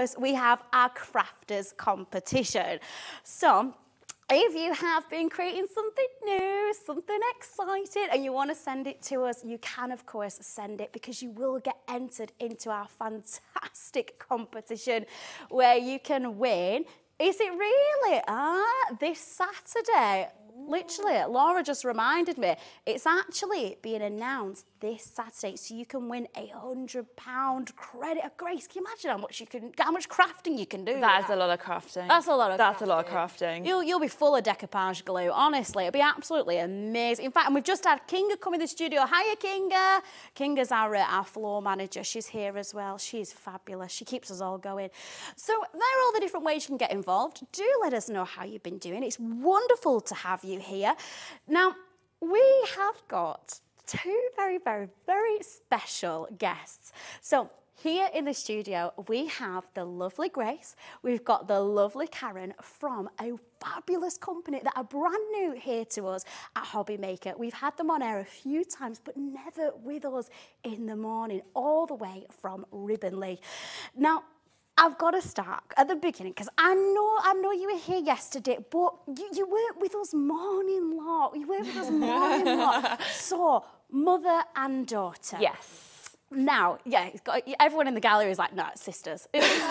We have our crafters competition. So if you have been creating something new, something exciting, and you want to send it to us, you can, of course, send it, because you will get entered into our fantastic competition where you can win. Is it really? This Saturday. Literally, Laura just reminded me, it's actually being announced this Saturday, so you can win £100 credit. Grace, can you imagine how much crafting you can do? That is a lot of crafting. That's a lot of That's crafting. a lot of crafting. You'll be full of decoupage glue, honestly. It'll be absolutely amazing. In fact, and we've just had Kinga come in the studio. Hiya, Kinga. Kinga's our floor manager. She's here as well. She's fabulous. She keeps us all going. So there are all the different ways you can get involved. Do let us know how you've been doing. It's wonderful to have you here. Now, we have got two very, very, very special guests. So here in the studio, we have the lovely Grace. We've got the lovely Karen from a fabulous company that are brand new here to us at Hobbymaker. We've had them on air a few times, but never with us in the morning, all the way from Ribbenley. Now, I've got to start at the beginning, because I know you were here yesterday, but you weren't with us morning lot. You weren't with us morning lot. So, mother and daughter. Yes. Now, yeah, everyone in the gallery is like, no, it's sisters.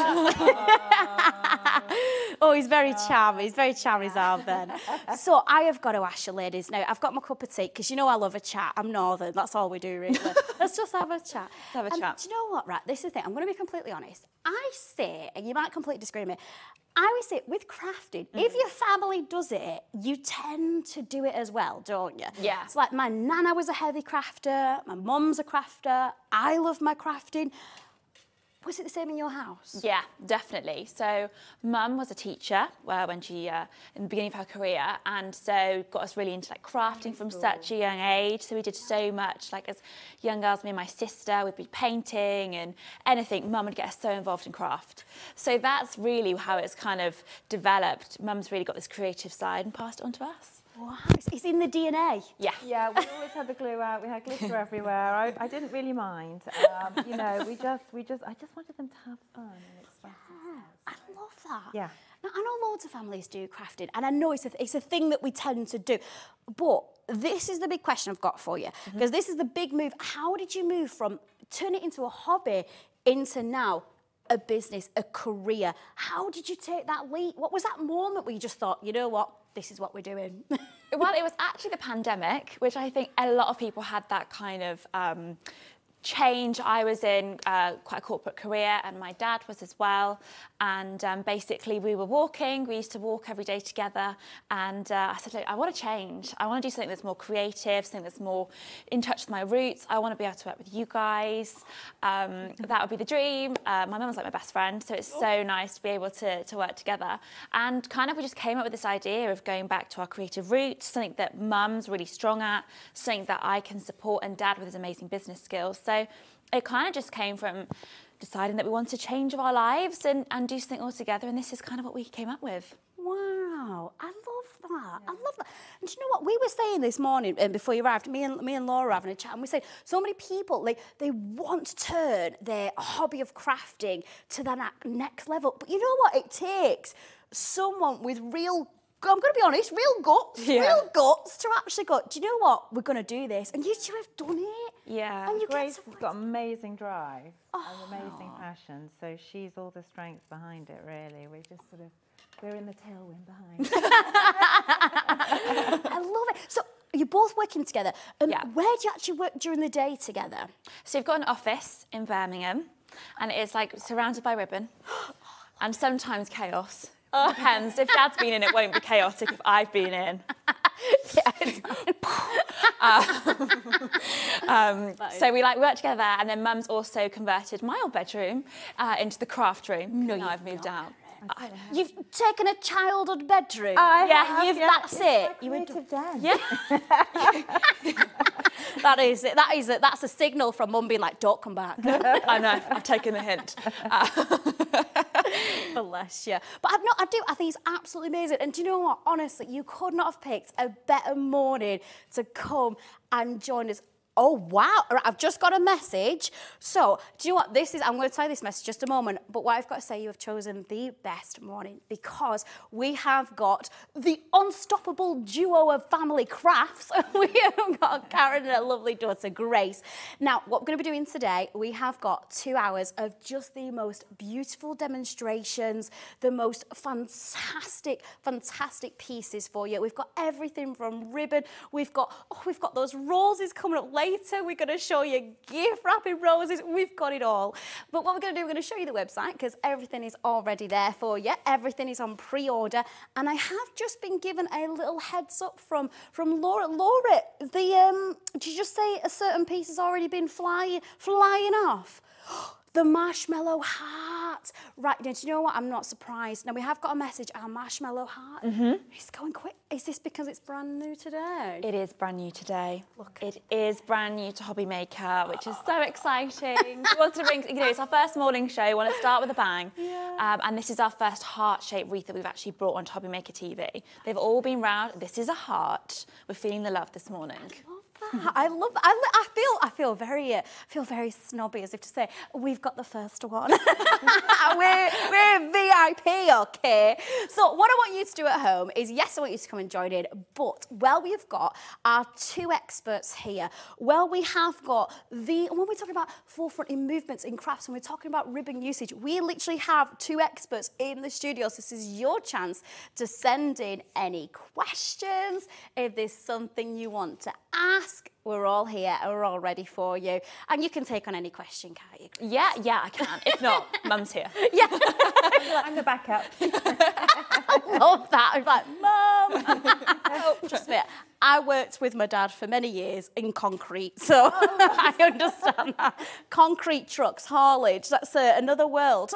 Oh, he's very charming. He's very charming, Ben. So I have got to ask you, ladies. Now, I've got my cup of tea, because you know I love a chat. I'm northern. That's all we do, really. Let's just have a chat. Have a chat. Do you know what, right? This is the thing. I'm going to be completely honest. I say, and you might completely disagree with me, I always say, with crafting, if your family does it, you tend to do it as well, don't you? Yeah. It's like my nana was a heavy crafter, my mum's a crafter, I love my crafting. Was it the same in your house? Yeah, definitely. So Mum was a teacher when she, in the beginning of her career, and so got us really into like crafting from such a young age. So we did so much, like as young girls, me and my sister, we'd be painting and anything. Mum would get us so involved in craft. So that's really how it's kind of developed. Mum's really got this creative side and passed it on to us. Wow, it's in the DNA. Yeah. Yeah, we always had the glue out. We had glitter everywhere. I didn't really mind. You know, I just wanted them to have fun and express themselves. I love that. Yeah. Now, I know loads of families do crafting, and I know it's a thing that we tend to do. But this is the big question I've got for you, because this is the big move. How did you move from turn it into a hobby into now a business, a career? How did you take that leap? What was that moment where you just thought, you know what, this is what we're doing? Well, it was actually the pandemic, which I think a lot of people had that kind of change. I was in quite a corporate career, and my dad was as well. And basically we were walking. We used to walk every day together. And I said, look, I want to change. I want to do something that's more creative, something that's more in touch with my roots. I want to be able to work with you guys. That would be the dream. My mum was like my best friend, so it's so nice to be able to work together. And kind of we just came up with this idea of going back to our creative roots, something that mum's really strong at, something that I can support, and dad with his amazing business skills. So it kind of just came from deciding that we wanted to change our lives and do something all together, and this is kind of what we came up with. Wow, I love that. Yeah. I love that. And do you know what? We were saying this morning before you arrived, me and Laura were having a chat, and we said so many people, they want to turn their hobby of crafting to the next level. But you know what? It takes someone with real, I'm going to be honest, real guts to actually go, do you know what? We're going to do this. And you two have done it. Yeah. And you Grace has got amazing drive and amazing passion, so she's all the strength behind it, really. We're just sort of, we're in the tailwind behind. I love it. So you're both working together. Yeah. Where do you actually work during the day together? So we've got an office in Birmingham, and it's like surrounded by ribbon, and sometimes chaos. Depends. If Dad's been in, it won't be chaotic. If I've been in. So we work together, and then Mum's also converted my old bedroom into the craft room. No, I've moved out. You've taken a childhood bedroom. That's it. You went to den. Yeah. That's a signal from Mum being like, don't come back. I know. I've taken the hint. Bless you. But I think it's absolutely amazing. And do you know what? Honestly, you could not have picked a better morning to come and join us Oh, wow. Right, I've just got a message. So, do you know what this is? I'm going to tell you this message in just a moment. But what I've got to say, you have chosen the best morning because we have got the unstoppable duo of family crafts. We have got Karen and her lovely daughter, Grace. Now, what we're going to be doing today, we have got 2 hours of just the most beautiful demonstrations, the most fantastic pieces for you. We've got everything from ribbon. We've got those roses coming up later. We're going to show you gift wrapping roses. We've got it all. But what we're going to do, we're going to show you the website because everything is already there for you. Everything is on pre-order. And I have just been given a little heads up from Laura. Laura, did you just say a certain piece has already been flying off? The marshmallow heart. Right, now, do you know what? I'm not surprised. Now, we have got a message, our marshmallow heart. It's going quick. Is this because it's brand new today? It is brand new today. Look. It is brand new to Hobby Maker, which is so exciting. We want to bring, it's our first morning show. We want to start with a bang. Yeah. And this is our first heart-shaped wreath that we've actually brought onto Hobby Maker TV. They've all been round. This is a heart. We're feeling the love this morning. I feel very snobby, as if to say we've got the first one. we're VIP, okay? So what I want you to do at home is, yes, I want you to come and join in, but we've got our 2 experts here. We have got when we're talking about forefront in movements in crafts, when we're talking about ribbon usage, we literally have 2 experts in the studio. So this is your chance to send in any questions. If there's something you want to ask, we're all here and we're all ready for you. And you can take on any question, can't you? Yeah, I can. If not, Mum's here. Yeah. I'm the backup. I love that. I'm like, Mum. Trust me, I worked with my dad for many years in concrete, so I understand that. Concrete trucks, haulage, that's another world.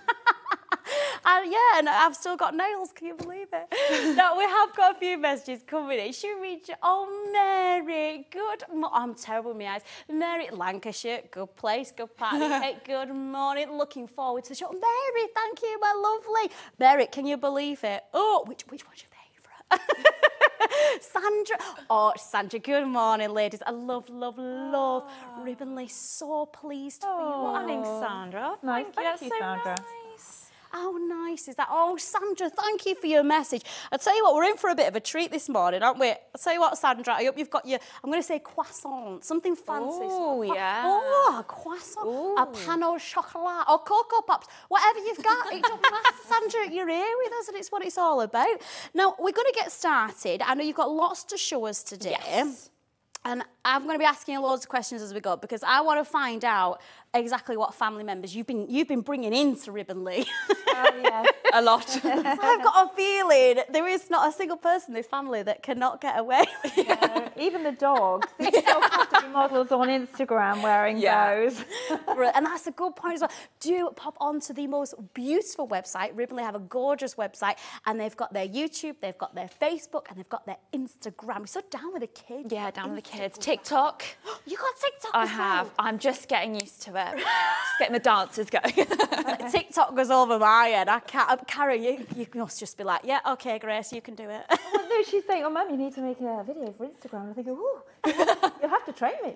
And I've still got nails, can you believe it? No, we have got a few messages coming in. Should we read? Oh, Mary, I'm terrible with my eyes. Mary, Lancashire, good place, good party. Hey, good morning, looking forward to the show. Mary, thank you, my lovely. Mary, can you believe it? Oh, which one's your favourite? Sandra. Oh, Sandra, good morning, ladies. I love Ribbon Lace. So pleased for you. Morning, Sandra. Nice. Thank you, so Sandra. Nice. How nice is that? Oh, Sandra, thank you for your message. I'll tell you what, we're in for a bit of a treat this morning, aren't we? I'll tell you what, Sandra, I hope you've got your, I'm going to say croissant, something fancy. Oh, yeah. Oh, a croissant, a pan au chocolat, or Cocoa Pops, whatever you've got. It don't matter, Sandra, you're here with us and it's what it's all about. Now, we're going to get started. I know you've got lots to show us today. Yes. And I'm going to be asking you loads of questions as we go because I want to find out exactly what family members you've been bringing into Ribbonly. Oh, yeah. A lot. I've got a feeling there is not a single person in this family that cannot get away. Even the dogs. These dogs have to be models on Instagram wearing those. And that's a good point as well. Do pop onto the most beautiful website. Ribbonly have a gorgeous website and they've got their YouTube, they've got their Facebook and they've got their Instagram. You're so down with the kids. Yeah, down with the kids. TikTok. You got TikTok I as well? have. I'm just getting used to it. Just getting the dances going. TikTok goes over my head. I can't. Karen, you must just be like, yeah, okay, Grace, you can do it. Well, no, she's saying, oh, Mum, you need to make a video for Instagram. I think, ooh, you'll have to train me.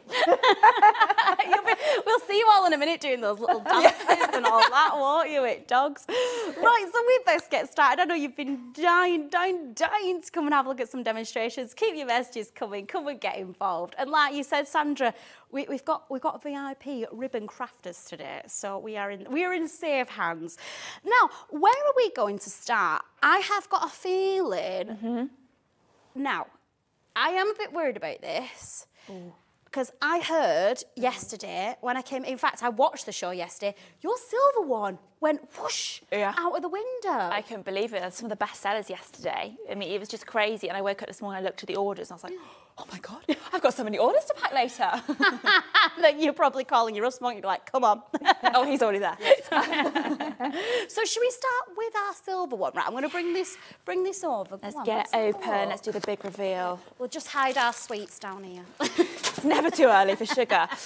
We'll see you all in a minute doing those little dances and all that, won't you, it dogs? Right, so we best get started. I know you've been dying to come and have a look at some demonstrations. Keep your messages coming. Come and get involved. And like you said, Sandra, we've got VIP ribbon crafters today, so we are in safe hands. Now, where are we going to start? I have got a feeling. Now, I am a bit worried about this. Because I heard yesterday when I came, in fact, I watched the show yesterday, your silver one went whoosh out of the window. I couldn't believe it. That's some of the best sellers yesterday. I mean, it was just crazy. And I woke up this morning, I looked at the orders and I was like, oh my God, I've got so many orders to pack later. Then you're probably calling your husband, you're like, come on. Oh, he's already there. So should we start with our silver one? Right, I'm going to bring this over. Let's get it open. Let's do the big reveal. We'll just hide our sweets down here. It's never too early for sugar.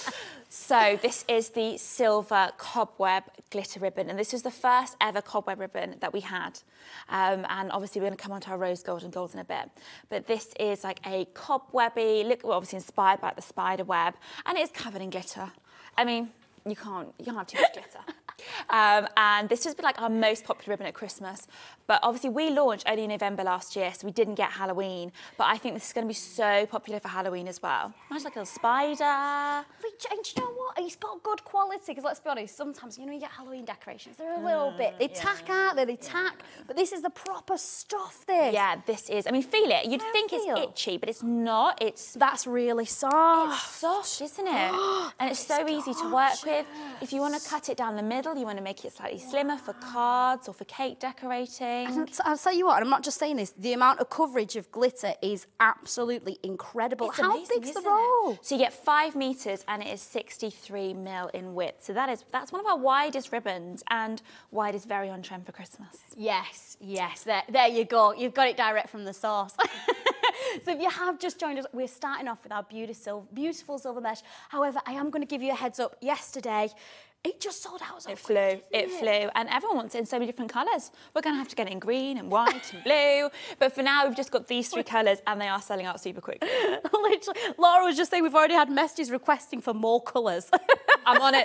So this is the silver cobweb glitter ribbon, and this was the first ever cobweb ribbon that we had. And obviously we're going to come on to our rose gold and gold in a bit. But this is like a cobwebby, look, well, obviously inspired by the spider web, and it is covered in glitter. I mean, you can't have too much glitter. And this has been like our most popular ribbon at Christmas. But obviously we launched only in November last year, so we didn't get Halloween. But I think this is going to be so popular for Halloween as well. Imagine like a little spider. And do you know what? It's got good quality, because let's be honest, sometimes, you know, you get Halloween decorations, they're a little bit, they tack out, they tack, but this is the proper stuff, this. Yeah, this is, I mean, feel it. You'd think it's itchy, but it's not. That's really soft. It's soft, isn't it? And it's so easy to work with. If you want to cut it down the middle, you want to make it slightly slimmer for cards or for cake decorating. And I'll tell you what, and I'm not just saying this, the amount of coverage of glitter is absolutely incredible. It's How amazing, big's the isn't roll? it? So you get 5 metres and it is 63 mil in width. So that's one of our widest ribbons and widest, very on trend for Christmas. Yes, there you go. You've got it direct from the source. So if you have just joined us, we're starting off with our beautiful silver mesh. However, I am going to give you a heads up. Yesterday, it just sold out so quick. It flew, and everyone wants it in so many different colours. We're going to have to get it in green and white and blue, but for now we've just got these 3 colours and they are selling out super quick. Literally, Laura was just saying we've already had messages requesting for more colours. I'm on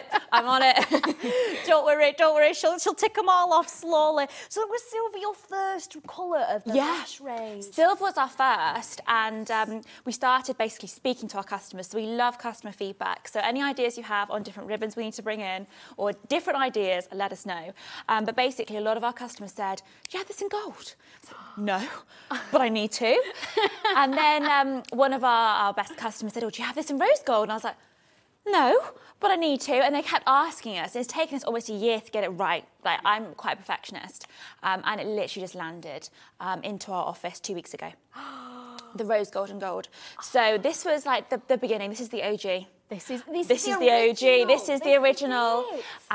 it. Don't worry, she'll tick them all off slowly. So was silver your first colour of the mesh range? Silver was our first, and we started basically speaking to our customers, so we love customer feedback. So any ideas you have on different ribbons we need to bring in, or different ideas, let us know. But basically, a lot of our customers said, do you have this in gold? I said, no, but I need to. And then one of our best customers said, oh, do you have this in rose gold? And I was like, no, but I need to. And they kept asking us. It's taken us almost a year to get it right. Like, I'm quite a perfectionist. And it literally just landed into our office 2 weeks ago. The rose gold and gold. So this was like the beginning. This is the OG. This is the OG. This is the original.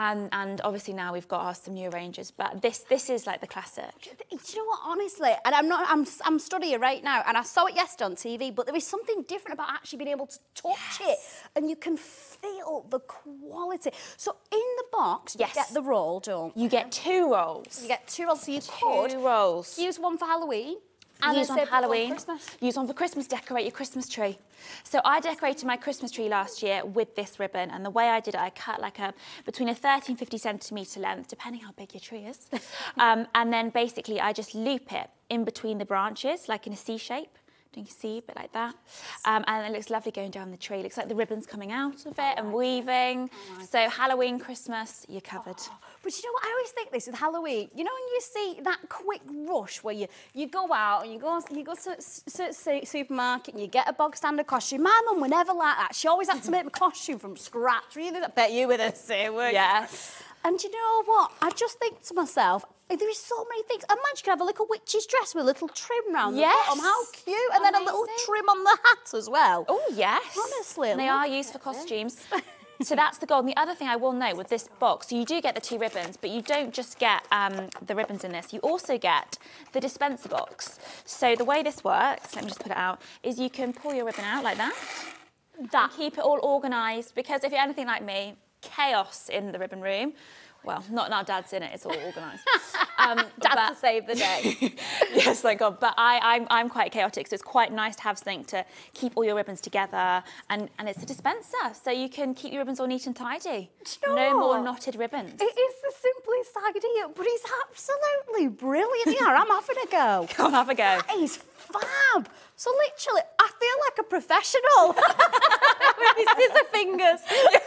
And obviously now we've got some new ranges, but this is like the classic. Do you know what, honestly, and I'm studying right now, and I saw it yesterday on TV, but there is something different about actually being able to touch it, and you can feel the quality. So in the box, you get the roll, don't you? You get 2 rolls. You get 2 rolls, so you could 2 rolls. use one for Halloween. And use one for Halloween, Christmas. use one for Christmas, decorate your Christmas tree. So I decorated my Christmas tree last year with this ribbon, and the way I did it, I cut like between a 30 and 50 centimetre length, depending how big your tree is. And then basically I just loop it in between the branches, like in a C shape. You can see a bit like that. And it looks lovely going down the tree. It looks like the ribbon's coming out of it and weaving. So Halloween, Christmas, you're covered. But you know what, I always think this with Halloween, you know when you see that quick rush where you go out and you go to the supermarket and you get a bog standard costume. My mum were never like that. She always had to make my costume from scratch. Really, I bet you were the same, weren't you? Yes. And you know what? I just think to myself, there is so many things. Imagine you could have a little witch's dress with a little trim round the bottom. How cute. And then a little trim on the hat as well. Oh, yes. Honestly. And they are used for costumes. So that's the goal. And the other thing I will note with this box, so you do get the 2 ribbons, but you don't just get the ribbons in this. You also get the dispenser box. So the way this works, let me just put it out, is you can pull your ribbon out like that. And keep it all organised, because if you're anything like me, chaos in the ribbon room. Well, not now Dad's in it, it's all organised. Dad's to save the day. Yes, thank God. But I'm quite chaotic, so it's quite nice to have something to keep all your ribbons together. And it's a dispenser, so you can keep your ribbons all neat and tidy. No more knotted ribbons. It is the simplest idea, but it's absolutely brilliant. Yeah, I'm having a go. Come on, have a go. That is fab. So literally, I feel like a professional with my scissor fingers.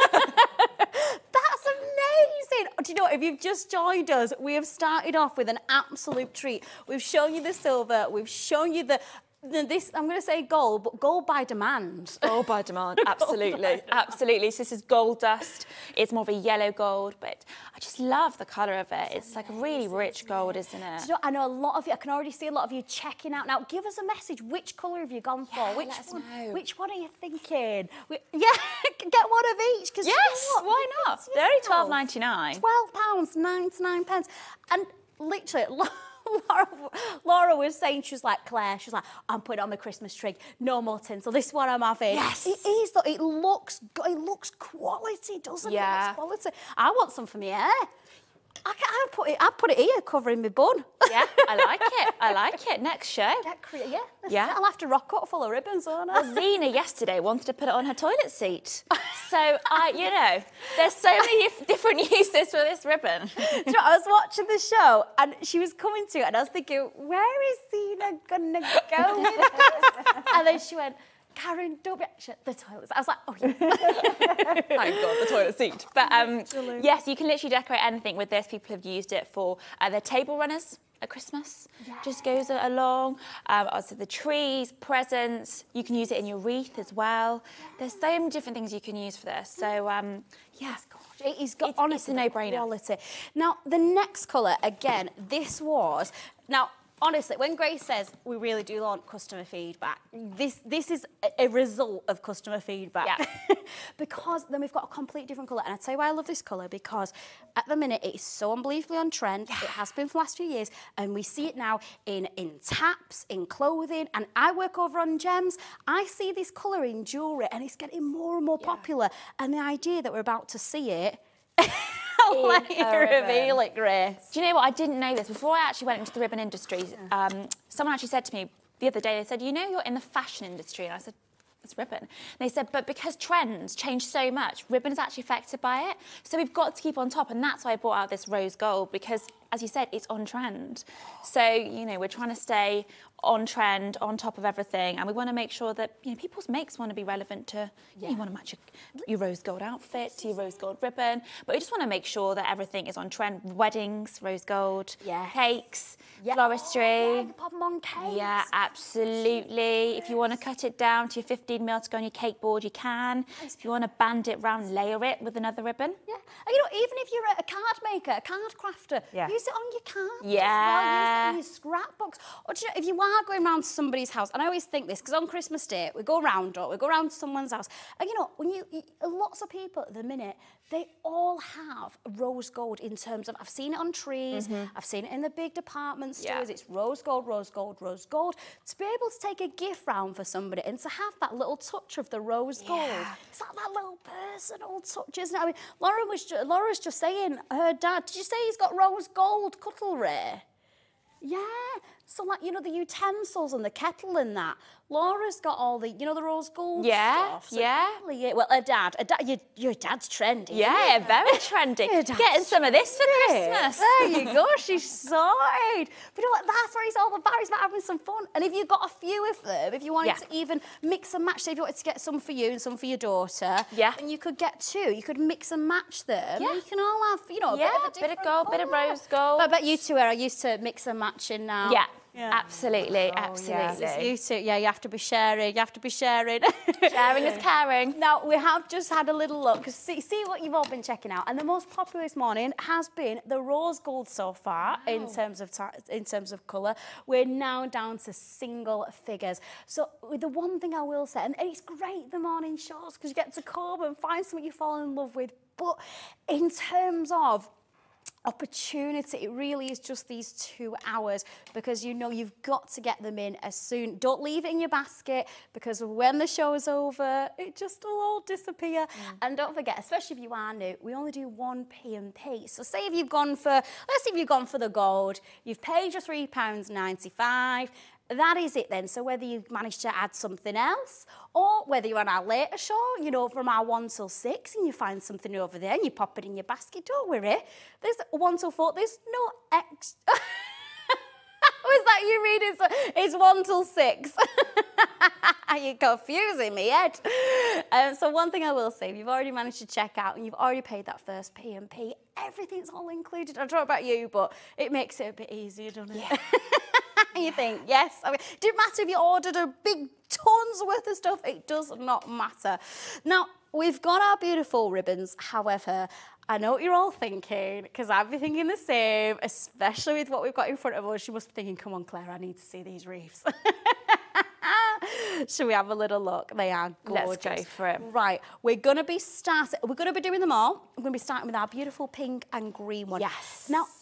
That's amazing. Do you know what? If you've just joined us, we have started off with an absolute treat. We've shown you the silver. We've shown you this, I'm going to say gold, but gold by demand. Gold by demand, absolutely. Absolutely. So this is gold dust. It's more of a yellow gold, but I just love the colour of it. It's like a really rich gold, isn't it? Do you know, I know a lot of you, I can already see a lot of you checking out now. Give us a message. Which colour have you gone for? Let us know. Which one are you thinking? Get one of each. Yes, you know why not? They're only £12.99. £12.99. And literally, Laura was saying, she was like, Claire, she's like, I'm putting on my Christmas tree, no more tinsel, this is what I'm having. Yes. It is, though, it looks quality, doesn't it? It looks quality. I want some for my hair. I'd put it here, covering my bun. Yeah, I like it. I like it. Next show. Yeah. I'll have to rock up full of ribbons, won't I? Well, Zena yesterday wanted to put it on her toilet seat. So, there's so many different uses for this ribbon. Do you know, I was watching the show and she was coming to it and I was thinking, where is Zena gonna go with this? And then she went, Karen, don't be the toilets. I was like, oh yeah. Thank God, the toilet seat. But yes, you can literally decorate anything with this. People have used it for their table runners at Christmas. Yeah. Just goes along. Also the trees, presents. You can use it in your wreath as well. Yeah. There's so many different things you can use for this. So yeah, it's got honestly a no-brainer. Quality. Now the next colour, again, this was honestly, when Grace says we really do want customer feedback, this is a result of customer feedback. Yeah. Because then we've got a complete different colour. And I'll tell you why I love this colour, because at the minute it is so unbelievably on trend. Yeah. It has been for the last few years. And we see it now in taps, in clothing. And I work over on gems. I see this colour in jewellery and it's getting more and more popular. And the idea that we're about to see it... I'll let you reveal it, Grace. Do you know what? I didn't know this. Before I actually went into the ribbon industry, someone actually said to me the other day, they said, you know, you're in the fashion industry. And I said, it's ribbon. And they said, but because trends change so much, ribbon is actually affected by it. So we've got to keep on top. And that's why I brought out this rose gold, because, as you said, it's on trend. So, you know, we're trying to stay on trend, on top of everything. And we want to make sure that, you know, people's makes want to be relevant to, you want to match your rose gold outfit to your rose gold ribbon. But we just want to make sure that everything is on trend. Weddings, rose gold, cakes, floristry. Pop them on cakes. Yeah, absolutely. Yes. If you want to cut it down to your 15mm to go on your cake board, you can. If you want to band it round, layer it with another ribbon. Yeah. And, you know, even if you're a card maker, a card crafter, use it on your card. Yeah. Use it on your scrapbooks. Or do you know, if you are going round to somebody's house, and I always think this, because on Christmas Day, we go round to someone's house, and you know, when lots of people at the minute, they all have rose gold in terms of, I've seen it on trees, I've seen it in the big department stores, it's rose gold, rose gold, rose gold. To be able to take a gift round for somebody and to have that little touch of the rose gold, it's like that little personal touch, isn't it? I mean, Laura's just saying, her dad, did you say he's got rose gold cutlery? Yeah, so like, you know, the utensils and the kettle and that. Laura's got all the, you know, the rose gold stuff. So well, your dad's trendy. Yeah, very trendy. Getting some of this for Christmas. There you go, she's sorted. But you know what, that's what it's all about. It's about having some fun. And if you've got a few of them, if you wanted to even mix and match, say if you wanted to get some for you and some for your daughter, and you could get two, you could mix and match them. Yeah. You can all have, you know, a bit of gold, bit of rose gold. But I bet you two are used to mix and matching now. Yeah. Absolutely, absolutely. Yes. You two, you have to be sharing. Sharing is caring. Now, we have just had a little look. See what you've all been checking out. And the most popular this morning has been the rose gold so far in terms of colour. We're now down to single figures. So the one thing I will say, and it's great, the morning shows, because you get to come and find something you fall in love with. But in terms of opportunity, it really is just these 2 hours, because you know you've got to get them in as soon. Don't leave it in your basket, because when the show is over, it just will all disappear. And don't forget, especially if you are new, we only do one P&P. So say if you've gone for, let's say if you've gone for the gold, you've paid your £3.95. That is it then. So whether you manage to add something else, or whether you're on our later show, you know, from our 1 till 6, and you find something over there and you pop it in your basket, don't worry. There's 1 till 4, there's no X. Was that you reading? So it's 1 till 6. You're confusing me, Ed. So one thing I will say, if you've already managed to check out and you've already paid that first P&P, everything's all included. I don't know about you, but it makes it a bit easier, doesn't it? Yeah. You think, yes. I mean, it didn't matter if you ordered a big tons worth of stuff. It does not matter. Now, we've got our beautiful ribbons. However, I know what you're all thinking, because I'd be thinking the same, especially with what we've got in front of us. You must be thinking, come on, Claire, I need to see these wreaths. Should we have a little look? They are gorgeous. Let's go for it. Right, we're going to be doing them all. We're going to be starting with our beautiful pink and green one. Yes. Now,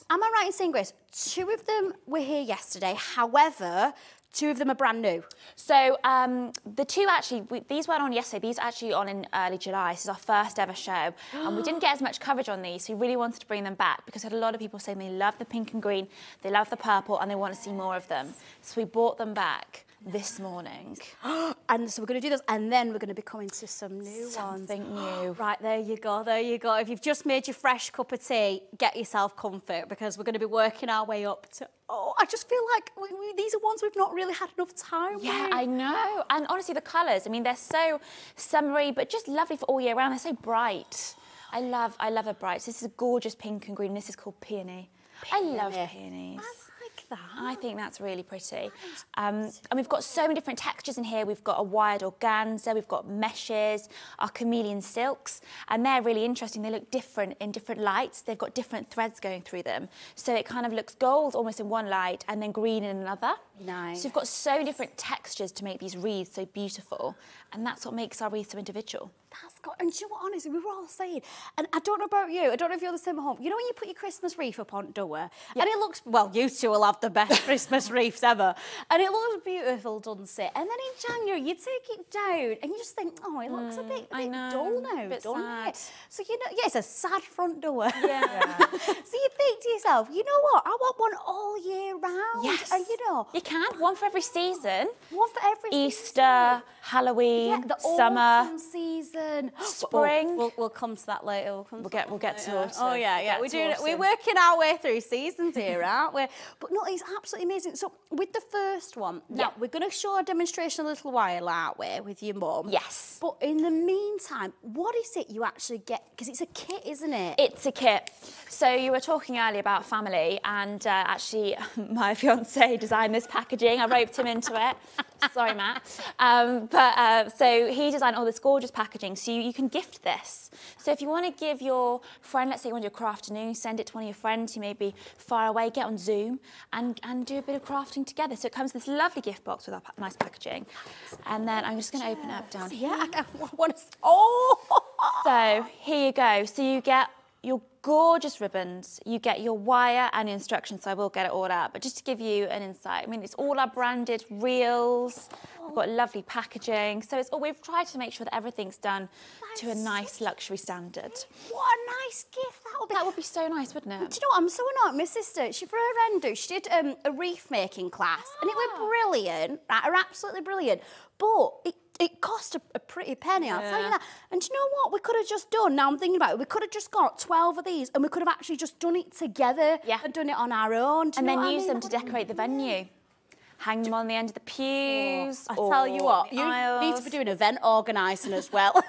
am I right in saying, Grace, 2 of them were here yesterday, however, 2 of them are brand new? So the 2 actually, these weren't on yesterday, these are actually on in early July. This is our first ever show. And we didn't get as much coverage on these, so we really wanted to bring them back because we had a lot of people saying they love the pink and green, they love the purple, and they want to see more of them. So we brought them back this morning. And so we're going to do those, and then we're going to be coming to some new ones. Something new. Right, there you go, there you go. If you've just made your fresh cup of tea, get yourself comfy, because we're going to be working our way up to... Oh, I just feel like these are ones we've not really had enough time Yeah, with. I know. And honestly, the colours, I mean, they're so summery, but just lovely for all year round. They're so bright. I love a bright. So this is a gorgeous pink and green. This is called peony. I love peonies. I like that. I think that's really pretty. And we've got so many different textures in here. We've got a wired organza, we've got meshes, our chameleon silks, and they're really interesting. They look different in different lights. They've got different threads going through them. So it kind of looks gold almost in one light and then green in another. Nice. So we've got so many different textures to make these wreaths so beautiful. And that's what makes our wreath so individual. That's got, and do you know what, honestly, we were all saying, and I don't know about you, I don't know if you're the same at home, you know when you put your Christmas wreath up on door, and it looks, well, you 2 will have the best Christmas wreaths ever, and it looks beautiful, doesn't it? And then in January, you take it down, and you just think, oh, it looks a bit dull now, a bit doesn't sad. it? So, you know, yeah, it's a sad front door. Yeah. So you think to yourself, you know what, I want one all year round. Yes. And, you know. You can, one for every season. One for every Easter, Halloween, yeah, the summer, autumn season, spring. We'll come to that later. We'll get to autumn. Oh yeah. We're working our way through seasons here, aren't we? But no, it's absolutely amazing. So with the first one, now we're going to show a demonstration a little while, aren't we, with your mum? Yes. But in the meantime, what is it you actually get? Because it's a kit, isn't it? It's a kit. So you were talking earlier about family, and actually my fiance designed this packaging. I roped him into it. Sorry, Matt. So he designed all this gorgeous packaging, so you can gift this. So if you want to give your friend, let's say you want to do a craft afternoon, send it to one of your friends who may be far away, get on Zoom and do a bit of crafting together. So it comes with this lovely gift box with our nice packaging. And then I'm just going to open it up down here. Yeah, I want to... Oh! So here you go. So you get your gorgeous ribbons, you get your wire and instructions, so I will get it all out, but just to give you an insight, I mean, it's all our branded reels, we've got lovely packaging, so it's all, we've tried to make sure that everything's done to a nice luxury standard. What a nice gift that would be. That would be so nice, wouldn't it? Do you know what, I'm so annoyed, my sister, she, for her end, she did a wreath making class, and it was brilliant, right, absolutely brilliant, but it cost a pretty penny, I'll tell you that. And do you know what we could have just done? Now I'm thinking about it. We could have just got 12 of these and we could have actually just done it together and done it on our own. And then use them to decorate the venue. Hang them on the end of the pews. I tell you what, you need to be doing event organising as well.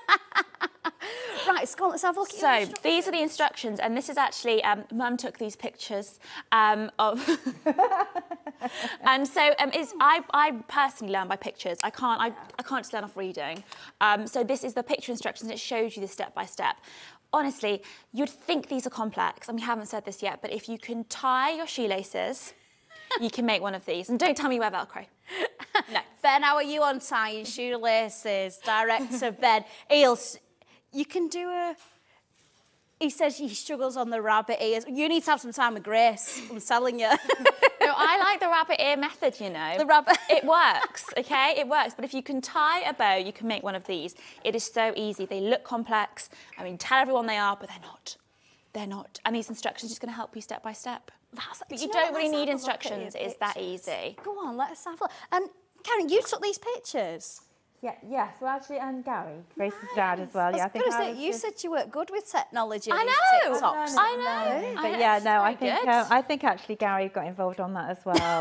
Right, Scott, let's have a look at your So these are the instructions, and this is actually, Mum took these pictures of... And so I personally learn by pictures. I can't just learn off reading. So this is the picture instructions. It shows you the step by step. Honestly, you'd think these are complex, and we haven't said this yet, but if you can tie your shoelaces, you can make one of these. And don't tell me you wear Velcro. No. Ben, how are you on tying shoelaces? Director Ben. You can do a... He says he struggles on the rabbit ears. You need to have some time with Grace, I'm telling you. No, I like the rabbit ear method, you know. The rabbit... It works, OK? It works. But if you can tie a bow, you can make one of these. It is so easy. They look complex. I mean, tell everyone they are, but they're not. They're not. And these instructions are just going to help you step by step. But you don't really need instructions. It's that easy. Go on, let us have a look. And Karen, you took these pictures. Yeah. So actually, and Gary, Grace's dad as well. Yeah, I think you said you weren't good with technology. I know. TikToks. I know. But yeah, no, I think actually Gary got involved on that as well.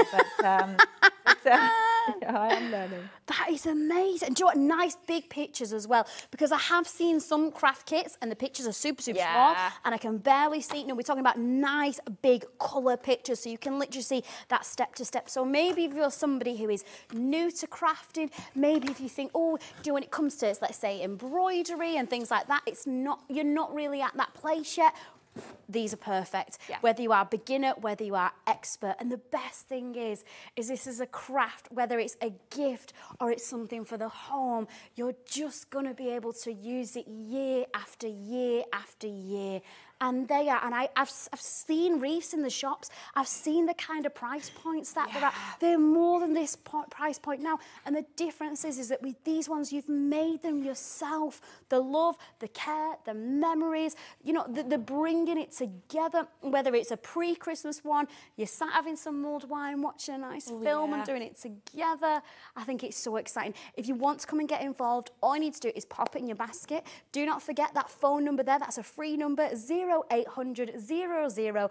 But I am learning. That is amazing. And do you know what? Nice big pictures as well, because I have seen some craft kits and the pictures are super small and I can barely see. You know, we're talking about nice big colour pictures, so you can literally see that step to step. So maybe if you're somebody who is new to crafting, maybe if you think, oh, do you know, when it comes to, let's say, embroidery and things like that, you're not really at that place yet. These are perfect, whether you are beginner, whether you are expert. And the best thing is this is a craft, whether it's a gift or it's something for the home, you're just going to be able to use it year after year after year. and they are, and I've seen wreaths in the shops. I've seen the kind of price points that they're at. They're more than this price point now. And the difference is that with these ones, you've made them yourself. The love, the care, the memories, you know, the bringing it together, whether it's a pre-Christmas one, you're sat having some mulled wine, watching a nice film and doing it together. I think it's so exciting. If you want to come and get involved, all you need to do is pop it in your basket. Do not forget that phone number there. That's a free number, 0800 001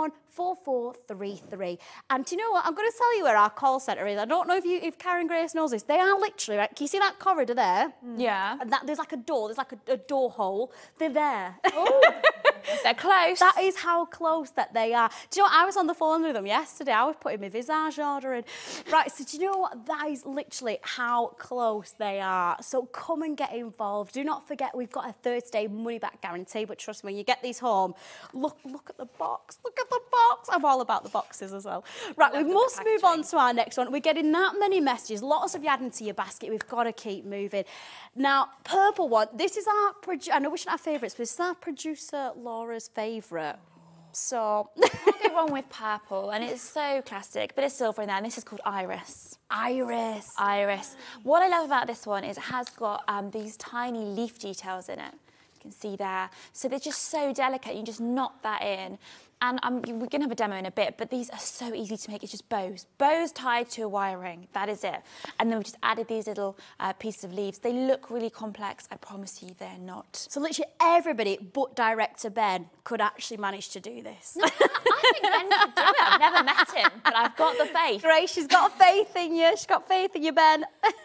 4433. And do you know what? I'm going to tell you where our call centre is. I don't know if Karen Grace knows this. They are literally, right? Can you see that corridor there? Yeah. And there's like a door. There's like a door hole. They're there. Oh, they're close. That is how close that they are. Do you know what? I was on the phone with them yesterday. I was putting my Visage order in. Right, so do you know what? That is literally how close they are. So come and get involved. Do not forget we've got a 30-day money-back guarantee, but trust me, when you get these home, look at the box. Look at the box. I'm all about the boxes as well. Right, we must move on to our next one. We're getting that many messages. Lots of you adding to your basket. We've got to keep moving. Now, purple one. This is our, I know we shouldn't have favourites, but this is our producer Laura's favourite. So Can't go wrong with purple, and it's so classic, but it's silver in there, and this is called Iris. Iris. Iris. What I love about this one is it has got these tiny leaf details in it. You can see there. So they're just so delicate. You just knock that in. And we're going to have a demo in a bit, but these are so easy to make. It's just bows. Bows tied to a wiring. That is it. And then we just added these little pieces of leaves. They look really complex. I promise you they're not. So literally everybody but director Ben could actually manage to do this. No, I think Ben could do it. I've never met him, but I've got the faith. Grace, she's got faith in you. She's got faith in you, Ben.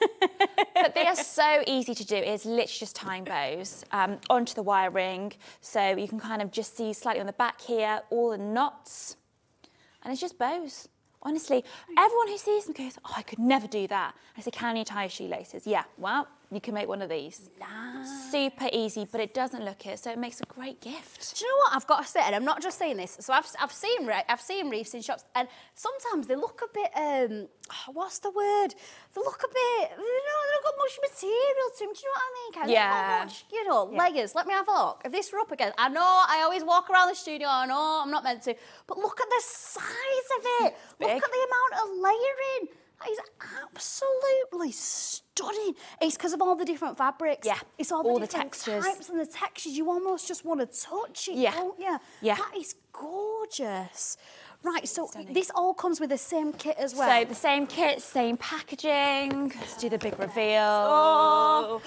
But they are so easy to do. It's literally just tying bows onto the wiring. So you can kind of just see slightly on the back here, all the knots, and it's just bows. Honestly, everyone who sees them goes, oh, I could never do that. I say, can you tie your shoelaces? Yeah, well, you can make one of these. Nice. Super easy, but it doesn't look it, so it makes a great gift. Do you know what I've got to say? And I'm not just saying this. So I've seen wreaths in shops, and sometimes they look a bit, what's the word? They look a bit, you know, they don't got much material to them. Do you know what I mean? Kind of Yeah. much, you know, layers. Let me have a look. If this were up again, I know I always walk around the studio, I know I'm not meant to, but look at the size of it. Look at the amount of layering. That is absolutely stunning. It's because of all the different fabrics. Yeah, it's all the different textures. types and the textures. You almost just want to touch it, don't you? Yeah. That is gorgeous. Right, so this all comes with the same kit as well. So the same kit, same packaging. Let's do the big reveal. Oh,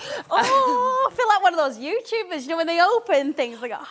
I feel like one of those YouTubers, you know, when they open things, they go,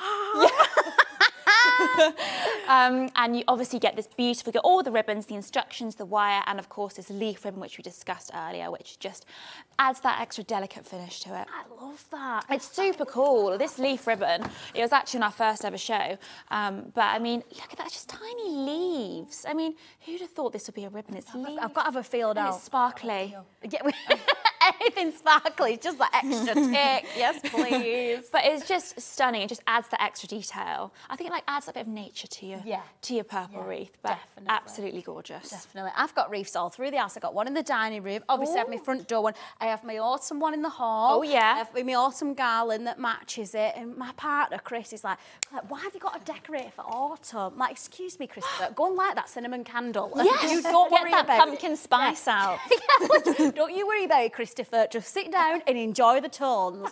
and you obviously get this beautiful, get all the ribbons, the instructions, the wire, and of course this leaf ribbon, which we discussed earlier, which just adds that extra delicate finish to it. I love that. It's super cool. This leaf ribbon, it was actually on our first ever show. But I mean, look at that, it's just tiny leaves. I mean, who'd have thought this would be a ribbon? It's leaves. I've got to have a feel now. It's sparkly. Anything sparkly, just that extra tick. Yes, please. But it's just stunning. It just adds that extra detail. I think it like adds a bit of nature to your purple wreath. But definitely. absolutely gorgeous. Definitely. I've got wreaths all through the house. I've got one in the dining room. Obviously, I have my front door one. I have my autumn one in the hall. Oh, yeah. I have my autumn garland that matches it. And my partner, Chris, is like, why have you got to decorate for autumn? I'm like, excuse me, Christopher, go and light that cinnamon candle. Yes, you don't worry get that about pumpkin spice out. Yeah, don't you worry about it, Christopher. Just sit down and enjoy the tones.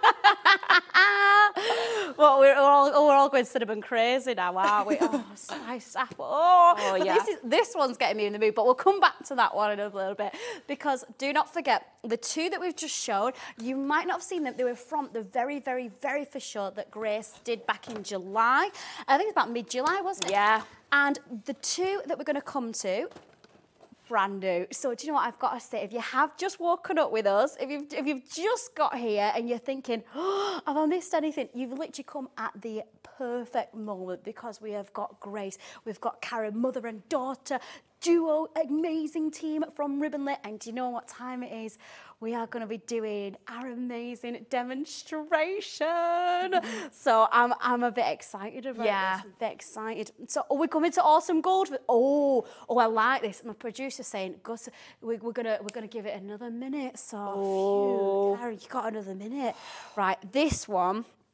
Well, we're all going cinnamon crazy now, aren't we? Oh, sliced apple. Oh yeah. This one's getting me in the mood, but we'll come back to that one in a little bit, because do not forget, the two that we've just shown, you might not have seen them. They were from the very, very, very first show that Grace did back in July. I think it's about mid-July, wasn't it? Yeah. And the two that we're going to come to, brand new. So do you know what I've got to say? If you have just woken up with us, if you've just got here and you're thinking, oh, have I missed anything? You've literally come at the perfect moment, because we have got Grace, we've got Karen, mother and daughter, duo, amazing team from Ribbonlit, and do you know what time it is? We are going to be doing our amazing demonstration. So I'm a bit excited about this. I'm a bit excited. So we're coming to Awesome Gold. Oh, I like this. My producer's saying, Gus, we're gonna give it another minute. So, phew, Karen, you got another minute, right? This one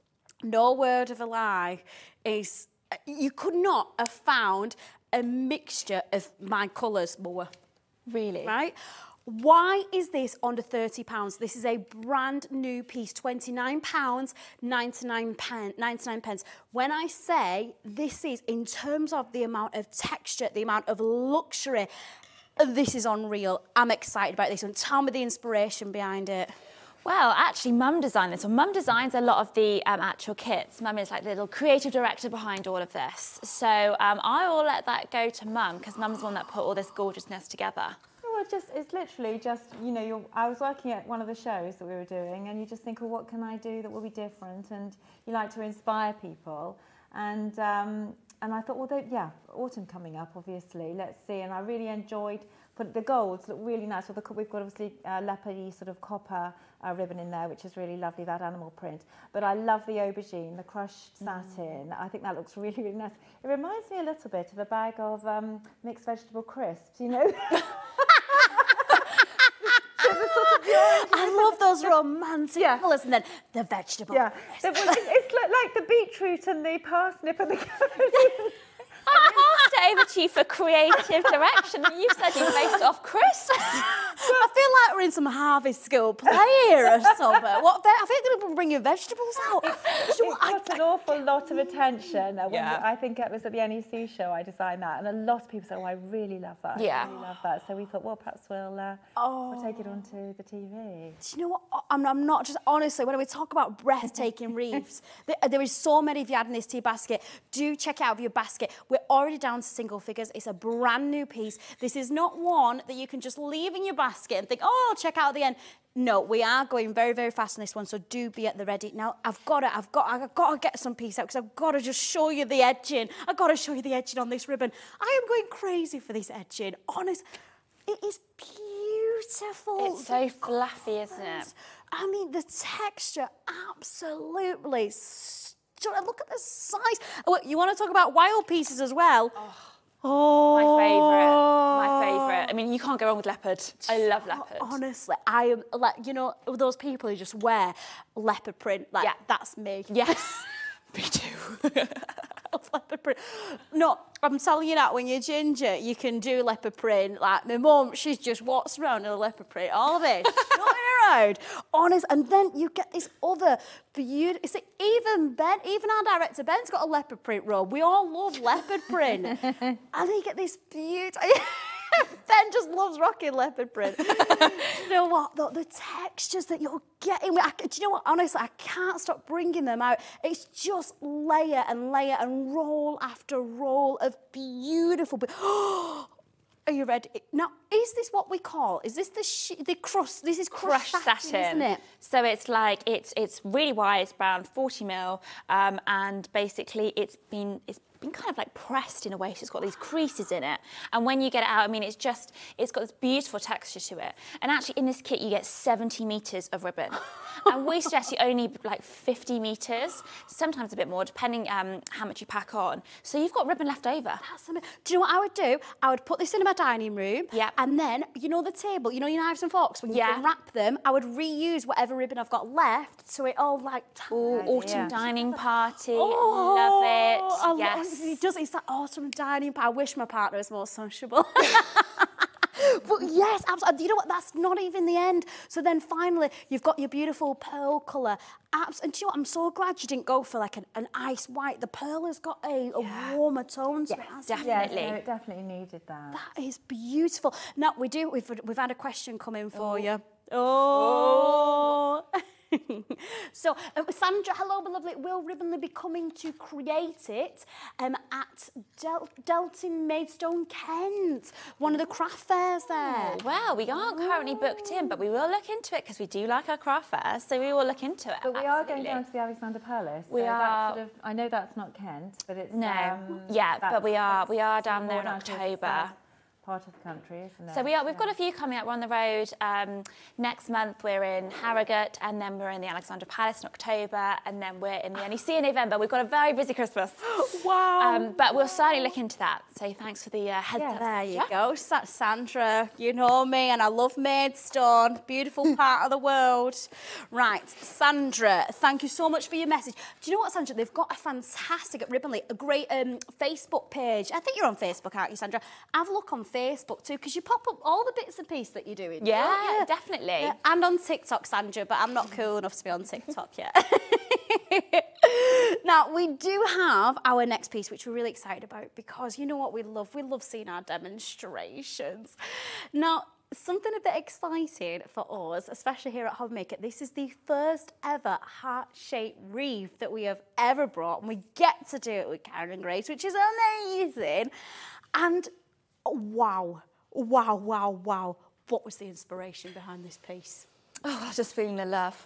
no word of a lie, is you could not have found a mixture of my colours more. Really? Right? Why is this under £30? This is a brand new piece, £29, 99 pence. When I say this is, in terms of the amount of texture, the amount of luxury, this is unreal. I'm excited about this one. Tell me the inspiration behind it. Well, actually, Mum designed this one. Mum designs a lot of the actual kits. Mum is like the little creative director behind all of this. So I will let that go to Mum, because Mum's the one that put all this gorgeousness together. Well, it's literally just, you know, I was working at one of the shows that we were doing, and you just think, well, what can I do that will be different? And you like to inspire people. And I thought, well, yeah, autumn coming up, obviously, let's see. And I really enjoyed, the golds look really nice. Well, we've got obviously leopardy sort of copper ribbon in there, which is really lovely, that animal print. But I love the aubergine, the crushed satin. I think that looks really, really nice. It reminds me a little bit of a bag of mixed vegetable crisps, you know? I love those romantic colours, and then the vegetable. Yeah, it's like the beetroot and the parsnip and the carrot. I asked over to you for creative direction, and you said you based off crisps. I feel like we're in some harvest school play here or something. I think they're going to bring your vegetables out. It got an awful lot of attention. I think it was at the NEC show I designed that, and a lot of people said, oh, I really love that. I really love that. So we thought, well, perhaps we'll take it onto the TV. Do you know what? I'm not just, honestly, when we talk about breathtaking wreaths, there is so many of you adding this to your basket. Do check out your basket. We're already down to single figures. It's a brand new piece. This is not one that you can just leave in your basket and think, oh, I'll check out at the end. No, we are going very, very fast on this one, so do be at the ready. Now, I've got to get some piece out, because I've got to just show you the edging. I've got to show you the edging on this ribbon. I am going crazy for this edging. Honest, it is beautiful. It's so fluffy, isn't it? I mean, the texture, absolutely stunning. Look at the size. Oh, you want to talk about wild pieces as well? Oh, my favourite. I mean, you can't go wrong with leopard. I love leopard. Honestly, I am like, you know, those people who just wear leopard print. Like, that's me. Yes, me too. Leopard print. No, I'm telling you that when you're ginger, you can do leopard print. Like my mum, she's just walks around in a leopard print all day, strutting around. Honest, and then you get this other beautiful. See, even our director Ben's got a leopard print robe. We all love leopard print, and then you get this beautiful. Ben just loves rocking leopard print. You know what? The textures that you're getting. Do you know what? Honestly, I can't stop bringing them out. It's just layer and layer and roll after roll of beautiful. Are you ready? Now, is this what we call? Is this the crust? This is crushed satin, isn't it? So it's like it's really wide. It's around 40 mil, and basically it's been kind of like pressed in a way, so it's got these creases in it. And when you get it out, I mean, it's got this beautiful texture to it. And actually in this kit, you get 70 metres of ribbon. And we suggest you only like 50 metres, sometimes a bit more, depending how much you pack on. So you've got ribbon left over. That's amazing. Do you know what I would do? I would put this in my dining room. Yeah. And then, you know the table, you know your knives and forks, when you can wrap them, I would reuse whatever ribbon I've got left, so it all like... Autumn dining party, love it. Yes. It's that autumn dining party. I wish my partner was more sociable. But yes, absolutely. You know what? That's not even the end. So then finally, you've got your beautiful pearl colour. And do you know what? I'm so glad you didn't go for like an ice white. The pearl has got a warmer tone to it. Definitely. Yeah, no, it definitely needed that. That is beautiful. Now, we've had a question come in for you. Oh. So, Sandra, hello, my lovely. Will Ribbonly be coming to create it at Delton Maidstone, Kent, one of the craft fairs there? Well, we aren't currently booked in, but we will look into it because we do like our craft fairs, so we will look into it. But we are going down to the Alexander Palace. We are. Sort of, I know that's not Kent, but it's but we are down there in October. part of the country, isn't it? So we've got a few coming up. We're on the road. Next month we're in Harrogate, and then we're in the Alexandra Palace in October, and then we're in the NEC in November. We've got a very busy Christmas. Wow. But we'll certainly look into that. So thanks for the heads up. There you go, Sandra. You know me, and I love Maidstone. Beautiful part of the world. Right, Sandra, thank you so much for your message. Do you know what, Sandra? They've got a fantastic at Ribbonly, a great Facebook page. I think you're on Facebook, aren't you, Sandra? Have a look on Facebook too, because you pop up all the bits and pieces that you're doing. Yeah, definitely. Yeah, and on TikTok, Sandra, but I'm not cool enough to be on TikTok yet. Now, we do have our next piece, which we're really excited about, because you know what we love? We love seeing our demonstrations. Now, something a bit exciting for us, especially here at Hobbymaker, this is the first ever heart-shaped wreath that we have ever brought, and we get to do it with Karen and Grace, which is amazing. And wow, wow, wow, wow. What was the inspiration behind this piece? Oh, I was just feeling the love.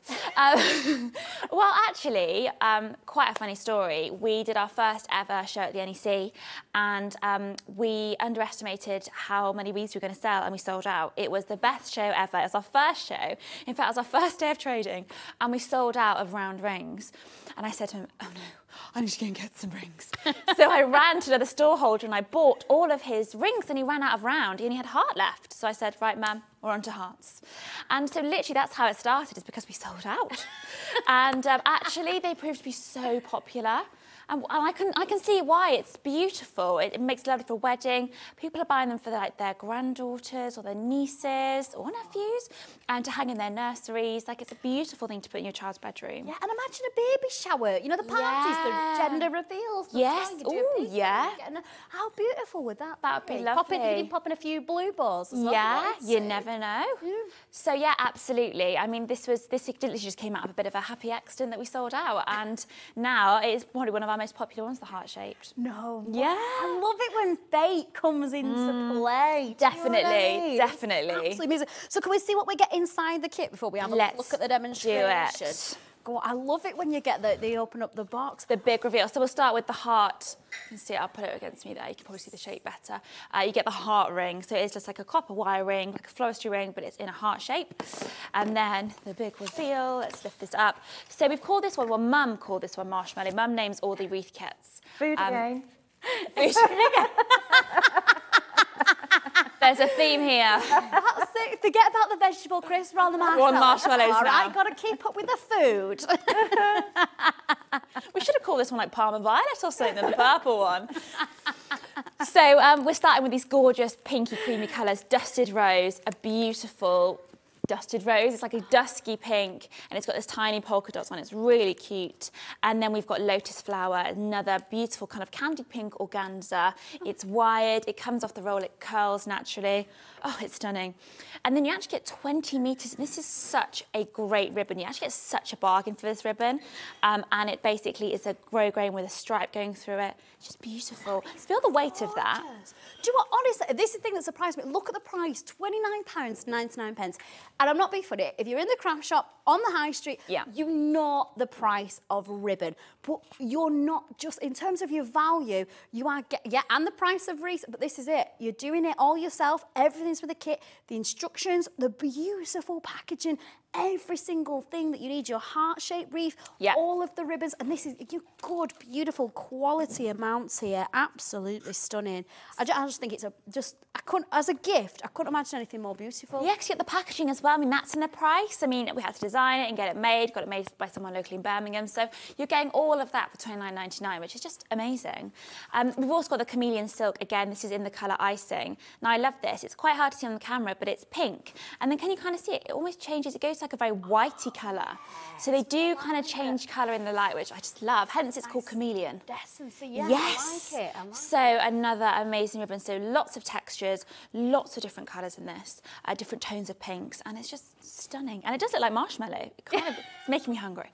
Well, actually, quite a funny story. We did our first ever show at the NEC, and we underestimated how many wreaths we were going to sell, and we sold out. It was the best show ever. It was our first show. In fact, it was our first day of trading, and we sold out of round rings. And I said to him, oh no, I need to go and get some rings. So I ran to the store holder and I bought all of his rings, and he ran out of round. He only had heart left. So I said, right, ma'am, we're on to hearts. And so literally that's how it started, is because we sold out. And actually they proved to be so popular. And I can see why. It's beautiful. It makes it lovely for a wedding. People are buying them for their granddaughters or their nieces or nephews, and to hang in their nurseries. Like, it's a beautiful thing to put in your child's bedroom. Yeah, and imagine a baby shower. You know, the parties, the gender reveals. Yes. Oh, yeah. How beautiful would that be? That would be lovely. Pop in a few blue balls as well. Yeah, you never know. Yeah. So yeah, absolutely. I mean, this literally just came out of a bit of a happy accident that we sold out, and now it's probably one of our most popular ones, the heart-shaped. No. Yeah. I love it when fate comes into play. Definitely, definitely. Absolutely amazing. So can we see what we get inside the kit before we have a look at the demonstration? Do it. Go on. I love it when you get they open up the box. The big reveal. So we'll start with the heart. You can see it, I'll put it against me there. You can probably see the shape better. You get the heart ring. So it's just like a copper wire ring, like a floristry ring, but it's in a heart shape. And then the big reveal. Let's lift this up. So we've called this one, well, Mum called this one Marshmallow. Mum names all the wreath kits. Food again. Food again. There's a theme here. That's it. Forget about the vegetable crisps. We're on the marshmallows. We're on marshmallows All now. right, got to keep up with the food. We should have called this one like Parma Violet or something, the purple one. So we're starting with these gorgeous pinky creamy colours. Dusted rose, a beautiful dusted rose. It's like a dusky pink, and it's got this tiny polka dots on it. It's really cute. And then we've got lotus flower, another beautiful kind of candy pink organza. It's wired, it comes off the roll, it curls naturally. Oh, it's stunning. And then you actually get 20 metres. This is such a great ribbon. You actually get such a bargain for this ribbon. And it basically is a grosgrain with a stripe going through it. It's just beautiful. Feel the weight of that. Do you know what, honestly, this is the thing that surprised me. Look at the price, £29.99. And I'm not being funny, if you're in the craft shop on the high street, you know the price of ribbon. But you're not just, in terms of your value, you are, and the price of wreaths, but this is it. You're doing it all yourself, everything's with the kit, the instructions, the beautiful packaging, every single thing that you need, your heart-shaped wreath, all of the ribbons, and this is your good, beautiful quality amounts here, absolutely stunning. I just think it's as a gift, I couldn't imagine anything more beautiful. Yeah, because you get the packaging as well. I mean, that's in the price. I mean, we had to design it and get it made, got it made by someone locally in Birmingham, so you're getting all of that for £29.99, which is just amazing. We've also got the chameleon silk. Again, this is in the colour icing. Now, I love this. It's quite hard to see on the camera, but it's pink. And then can you kind of see it? It almost changes. It goes like a very whitey colour. So they do kind of change colour in the light, which I just love. Hence, it's called chameleon. Decency, yes. I like it. So another amazing ribbon. So lots of textures, lots of different colours in this, different tones of pinks, and it's just stunning. And it does look like marshmallow. It kind of it's making me hungry.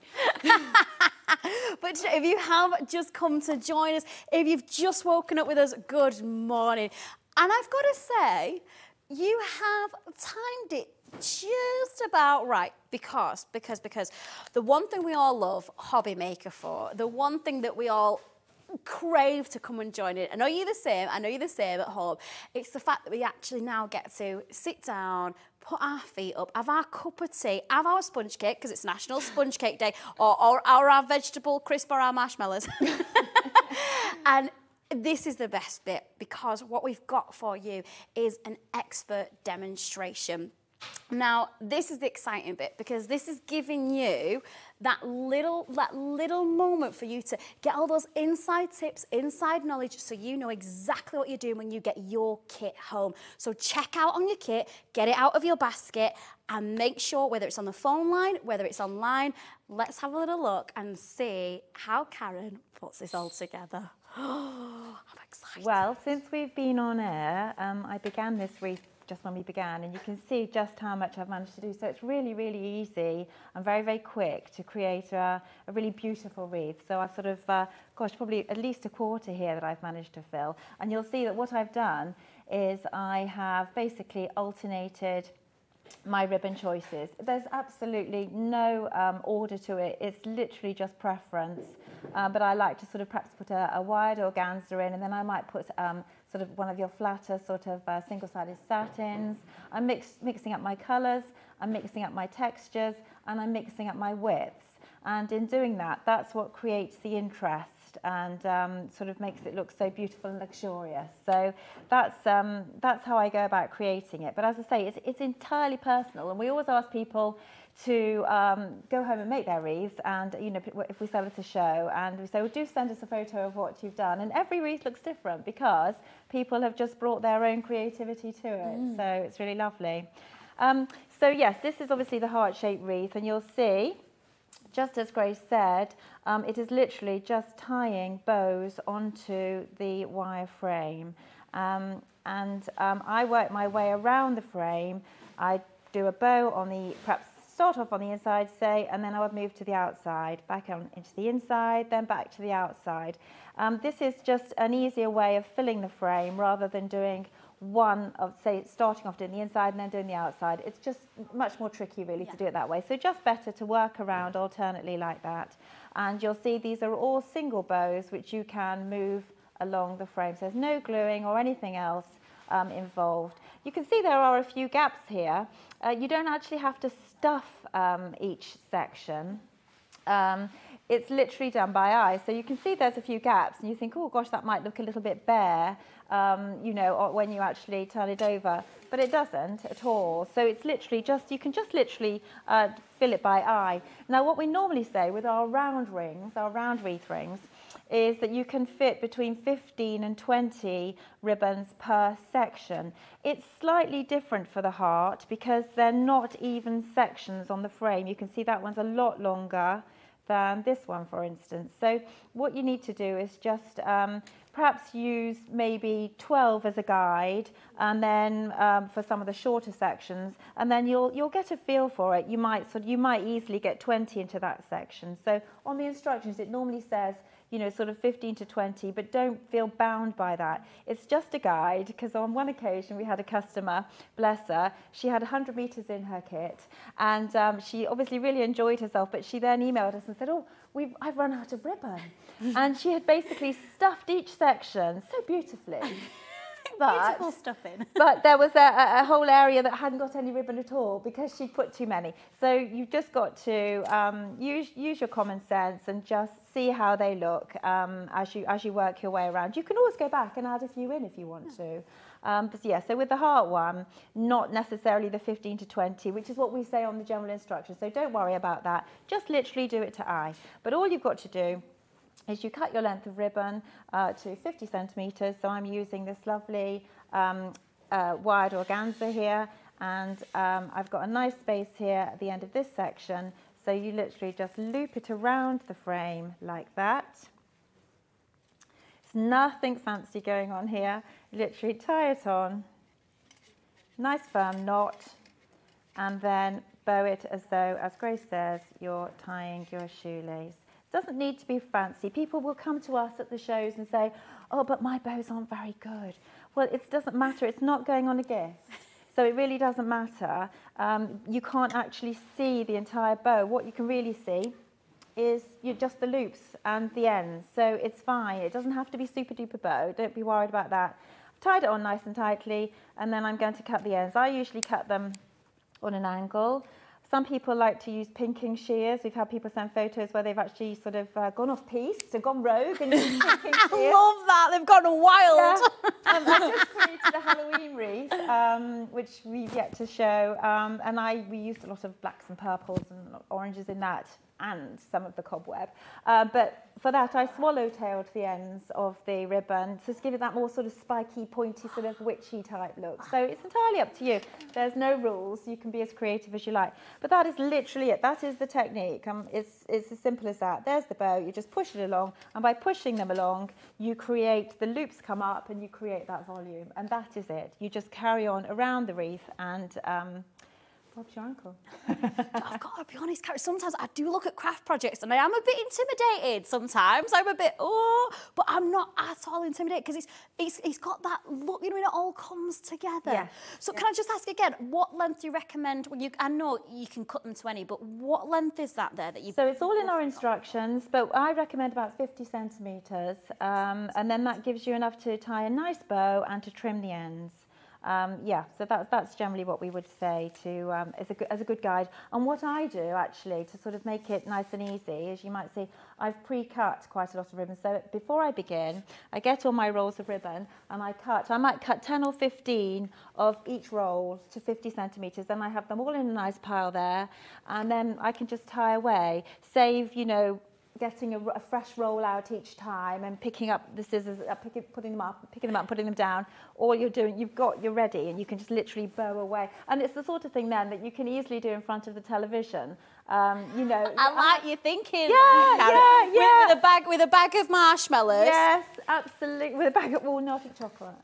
But if you have just come to join us, if you've just woken up with us, good morning. And I've got to say, you have timed it just about right, because the one thing we all love Hobbymaker for, the one thing that we all crave to come and join in. I know you're the same. I know you're the same at home. It's the fact that we actually now get to sit down, put our feet up, have our cup of tea, have our sponge cake, because it's National Sponge Cake Day, or our vegetable crisp or our marshmallows. And this is the best bit, because what we've got for you is an expert demonstration. Now, this is the exciting bit, because this is giving you that little moment for you to get all those inside tips, inside knowledge, so you know exactly what you're doing when you get your kit home. So check out on your kit, get it out of your basket, and make sure, whether it's on the phone line, whether it's online, let's have a little look and see how Karen puts this all together. Oh, I'm excited. Well, since we've been on air, I began this wreath just when we began, and you can see just how much I've managed to do. So it's really, really easy and very, very quick to create a really beautiful wreath. So I've sort of, gosh, probably at least a quarter here that I've managed to fill. And you'll see that what I've done is I have basically alternated my ribbon choices. There's absolutely no order to it. It's literally just preference. But I like to sort of perhaps put a wide organza in, and then I might put sort of one of your flatter sort of single-sided satins. I'm mixing up my colours, I'm mixing up my textures, and I'm mixing up my widths. And in doing that, that's what creates the interest and sort of makes it look so beautiful and luxurious. So that's how I go about creating it. But as I say, it's entirely personal, and we always ask people to go home and make their wreaths, and you know, if we sell it a show, and we say, well, do send us a photo of what you've done. And every wreath looks different because people have just brought their own creativity to it. So it's really lovely. So yes, this is obviously the heart-shaped wreath, and you'll see, just as Grace said, it is literally just tying bows onto the wire frame. I work my way around the frame. I do a bow on the, perhaps start off on the inside, say, and then I would move to the outside, back on into the inside, then back to the outside. This is just an easier way of filling the frame rather than doing one of, say, starting off doing the inside and then doing the outside. It's just much more tricky, really, to do it that way. So just better to work around alternately like that. And you'll see these are all single bows which you can move along the frame. So there's no gluing or anything else involved. You can see there are a few gaps here. You don't actually have to stuff each section. It's literally done by eye. So you can see there's a few gaps, and you think, oh gosh, that might look a little bit bare, you know, or when you actually turn it over. But it doesn't at all. So it's literally just, you can just literally fill it by eye. Now, what we normally say with our round rings, our round wreath rings, is that you can fit between 15 and 20 ribbons per section. It's slightly different for the heart because they're not even sections on the frame. You can see that one's a lot longer than this one, for instance. So what you need to do is just perhaps use maybe 12 as a guide, and then for some of the shorter sections, and then you'll get a feel for it. You might easily get 20 into that section. So on the instructions, it normally says, you know, sort of 15 to 20, but don't feel bound by that. It's just a guide, because on one occasion we had a customer, bless her, she had 100 metres in her kit, and she obviously really enjoyed herself, but she then emailed us and said, oh, I've run out of ribbon. And she had basically stuffed each section so beautifully. Beautiful stuffing. But there was a whole area that hadn't got any ribbon at all because she'd put too many. So you've just got to use your common sense and just see how they look as you work your way around. You can always go back and add a few in if you want to. But yeah, so with the heart one, not necessarily the 15 to 20, which is what we say on the general instructions. So don't worry about that. Just literally do it to eye. But all you've got to do is you cut your length of ribbon to 50 centimetres. So I'm using this lovely wide organza here, and I've got a nice space here at the end of this section. So you literally just loop it around the frame like that. There's nothing fancy going on here. Literally tie it on, nice firm knot, and then bow it as though, as Grace says, you're tying your shoelace. Doesn't need to be fancy. People will come to us at the shows and say, oh, but my bows aren't very good. Well, it doesn't matter. It's not going on a gift. So it really doesn't matter. You can't actually see the entire bow. What you can really see is just the loops and the ends, so it's fine. It doesn't have to be super duper bow. Don't be worried about that. I've tied it on nice and tightly, and then I'm going to cut the ends. I usually cut them on an angle. Some people like to use pinking shears. We've had people send photos where they've actually sort of gone off piste, they've gone rogue and used pinking shears. I love that. They've gone wild. Yeah. I just created a Halloween wreath, which we've yet to show, and we used a lot of blacks and purples and oranges in that, and some of the cobweb. But for that, I swallow-tailed the ends of the ribbon to give it that more sort of spiky, pointy, sort of witchy type look. So it's entirely up to you. There's no rules. You can be as creative as you like. But that is literally it. That is the technique. It's as simple as that. There's the bow. You just push it along. And by pushing them along, you create, the loops come up and you create that volume. And that is it. You just carry on around the wreath and... Bob's your uncle. I've got to be honest, Carrie, sometimes I do look at craft projects and I am a bit intimidated sometimes. I'm a bit, but I'm not at all intimidated because it's got that look, when it all comes together. Yeah. So can I just ask again, what length do you recommend when I know you can cut them to any, but what length is that there that you... So it's all in our instructions, but I recommend about 50 centimetres, and then that gives you enough to tie a nice bow and to trim the ends. So that's generally what we would say to as a good guide. And what I do actually to sort of make it nice and easy is, you might see, I've pre-cut quite a lot of ribbon. So before I begin, I get all my rolls of ribbon and I might cut 10 or 15 of each roll to 50 centimetres. Then I have them all in a nice pile there, and then I can just tie away, save, getting a fresh roll out each time and picking up the scissors, picking them up, putting them down. All you're doing, you're ready, and you can just literally bow away. And it's the sort of thing then that you can easily do in front of the television. I like you thinking. Yeah. With a bag of marshmallows. Yes, absolutely. With a bag of walnut chocolate.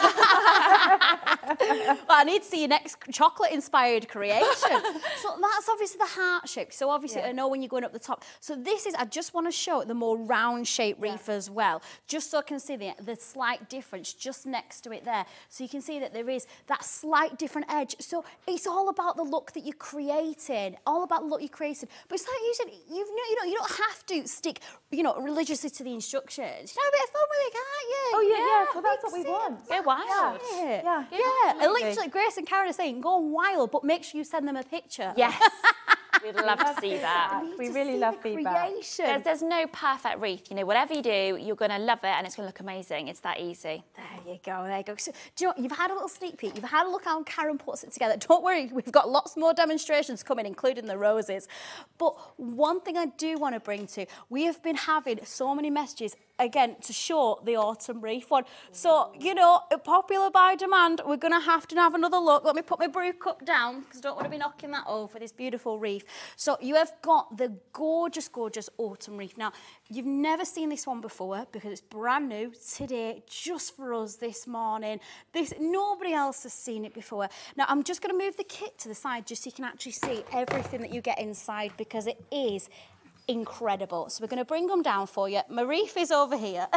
Well, I need to see your next chocolate-inspired creation. So that's obviously the heart shape. So obviously, I know when you're going up the top. So this is, I just want to show the more round shape wreath as well, just so I can see the slight difference just next to it there. So you can see that there is that slight different edge. So it's all about the look that you're creating, all about the look you're creating. But it's like you said, you don't have to stick, religiously to the instructions. You have a bit of fun with it, can't you? Oh yeah. Well, that's what we want. Go wild. Yeah. And literally, Grace and Karen are saying, go wild, but make sure you send them a picture. Yes. We'd love to see that. We really love feedback. There's no perfect wreath. Whatever you do, you're going to love it and it's going to look amazing. It's that easy. There you go. So, do you know what? You've had a little sneak peek. You've had a look how Karen puts it together. Don't worry, we've got lots more demonstrations coming, including the roses. But one thing I do want to bring to, we have been having so many messages, again, to show the autumn wreath one. So, popular by demand, we're going to have another look. Let me put my brew cup down, because I don't want to be knocking that over, this beautiful wreath. So you have got the gorgeous, gorgeous autumn wreath. Now, you've never seen this one before, because it's brand new today, just for us this morning. Nobody else has seen it before. Now, I'm just going to move the kit to the side, just so you can actually see everything that you get inside, because it is incredible. So we're going to bring them down for you. My wreath is over here.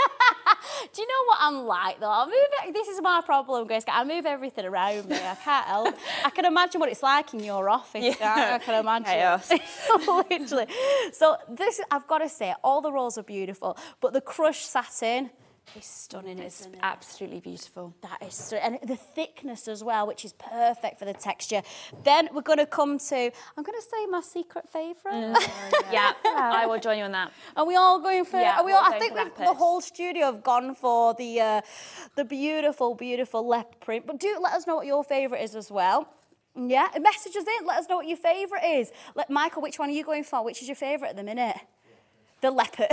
Do you know what I'm like, though? I'll move it. This is my problem, Grace. I move everything around me. I can't help. I can imagine what it's like in your office. Yeah. I can imagine. Chaos. Literally. So I've got to say, all the rolls are beautiful, but the crushed satin is stunning, isn't it? Absolutely beautiful. That is stunning. And the thickness as well, which is perfect for the texture. Then we're going to come to, I'm going to say my secret favourite. Yeah, I will join you on that. Are we all going for it? Yeah, I think the whole studio have gone for the beautiful, beautiful leopard print. But do let us know what your favourite is as well. Yeah, message us in. Let us know what your favourite is. Michael, which one are you going for? Which is your favourite at the minute? The leopard.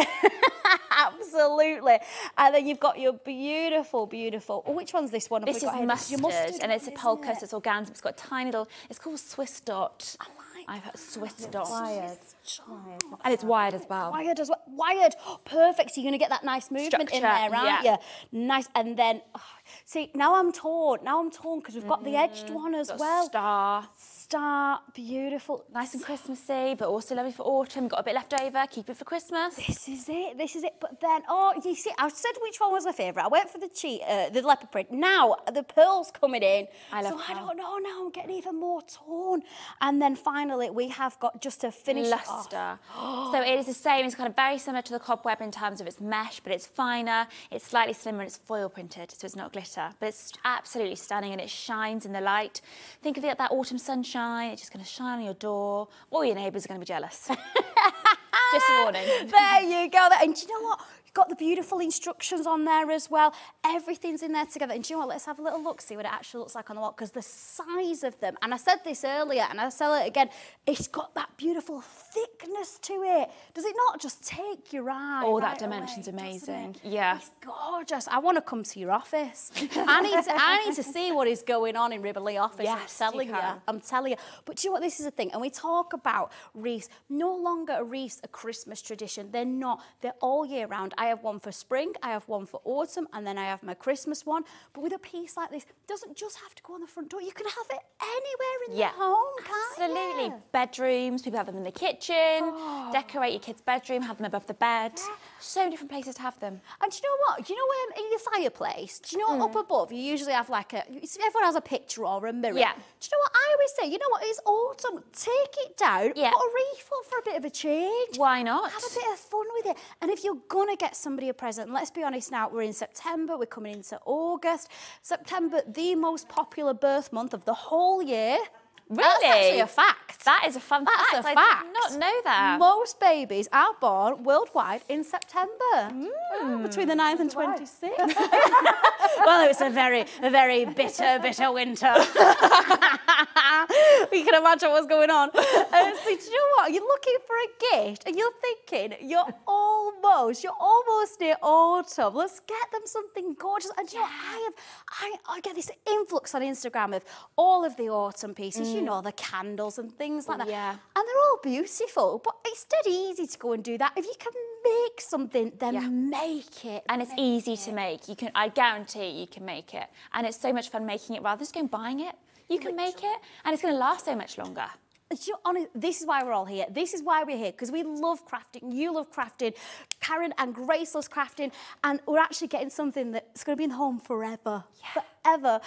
Absolutely. And then you've got your beautiful, beautiful... Oh, which one's this one? This is mustard, and it's a polka, so it's organza. It's got a tiny little... It's called Swiss dot. I've heard Swiss dot. Wired. And it's wired as well. Wired as well. Wired. Oh, perfect. So you're going to get that nice movement in there, aren't you? Nice. And then... See, now I'm torn because we've got the edged one as well. Star, beautiful. Nice and Christmassy, but also lovely for autumn. Got a bit left over, keep it for Christmas. This is it. But then, you see, I said which one was my favourite. I went for the leopard print. Now, the pearl's coming in. I don't know, now I'm getting even more torn. And then finally, we have got just to finish Luster. So it is the same, it's kind of very similar to the cobweb in terms of its mesh, but it's finer, it's slightly slimmer, and it's foil printed, so it's not glitter. But it's absolutely stunning, and it shines in the light. Think of it like that autumn sunshine. It's just going to shine on your door. All your neighbours are going to be jealous. Just a warning. There you go. And do you know what? You've got the beautiful instructions on there as well. Everything's in there together. And do you know what? Let's have a little look, see what it actually looks like on the wall. Because the size of them, and I said this earlier, and I'll say it again, it's got that beautiful thickness to it. Does it not just take your eye? Oh, that dimension's amazing. Yeah. It's gorgeous. I want to come to your office. I need to see what is going on in Ribbley office. Yes, I'm telling you. But do you know what? This is the thing. And we talk about wreaths. No longer are wreaths a Christmas tradition. They're not. They're all year round. I have one for spring, I have one for autumn, and then I have my Christmas one. But with a piece like this, it doesn't just have to go on the front door. You can have it anywhere in the home, can't you? Absolutely. Bedrooms, people have them in the kitchen, decorate your kid's bedroom, have them above the bed. Yeah. So many different places to have them. And do you know what? Do you know in your fireplace, do you know up above, you usually have like everyone has a picture or a mirror. Yeah. Do you know what I always say? You know what? It's autumn. Take it down, put a wreath on for a bit of a change. Why not? Have a bit of fun with it. And if you're going to get somebody a present, let's be honest now, we're in September, we're coming into August. September, the most popular birth month of the whole year. Really? That's actually a fact. That is a fun fact. That's a fact. I did not know that. Most babies are born worldwide in September. Between the 9th and 26th. Well, it was a very bitter winter. You can imagine what's going on. So do you know what? You're looking for a gift and you're thinking you're almost near autumn. Let's get them something gorgeous. And you know, I get this influx on Instagram of all of the autumn pieces. You know, the candles and things like that. Yeah. And they're all beautiful, but it's dead easy to go and do that. If you can make something, then make it. And it's easy to make. I guarantee you can make it. And it's so much fun making it rather than just going buying it. You can make it, and it's going to last so much longer. This is why we're all here. This is why we're here, because we love crafting. You love crafting. Karen and Grace loves crafting. And we're actually getting something that's going to be in the home forever. Yeah. Forever.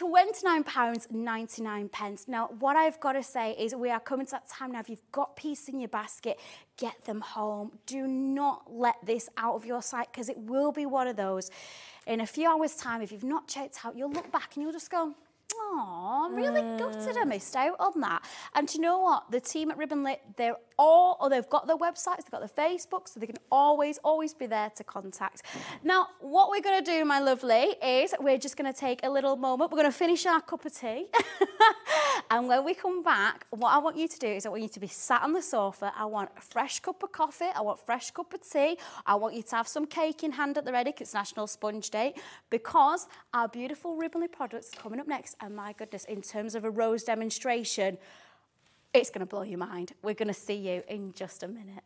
£29.99. Now, what I've got to say is we are coming to that time now. If you've got pieces in your basket, get them home. Do not let this out of your sight, because it will be one of those. In a few hours' time, if you've not checked out, you'll look back and you'll just go, oh, I'm really gutted I missed out on that. And do you know what? The team at Ribbon Lit, they've got their websites, they've got their Facebook, so they can always be there to contact. Now, what we're going to do, my lovely, is we're just going to take a little moment. We're going to finish our cup of tea. And when we come back, what I want you to do is I want you to be sat on the sofa. I want a fresh cup of coffee. I want a fresh cup of tea. I want you to have some cake in hand at the ready, because it's National Sponge Day, because our beautiful Ribbon Lit products are coming up next. And my goodness, in terms of a rose demonstration, it's going to blow your mind. We're going to see you in just a minute.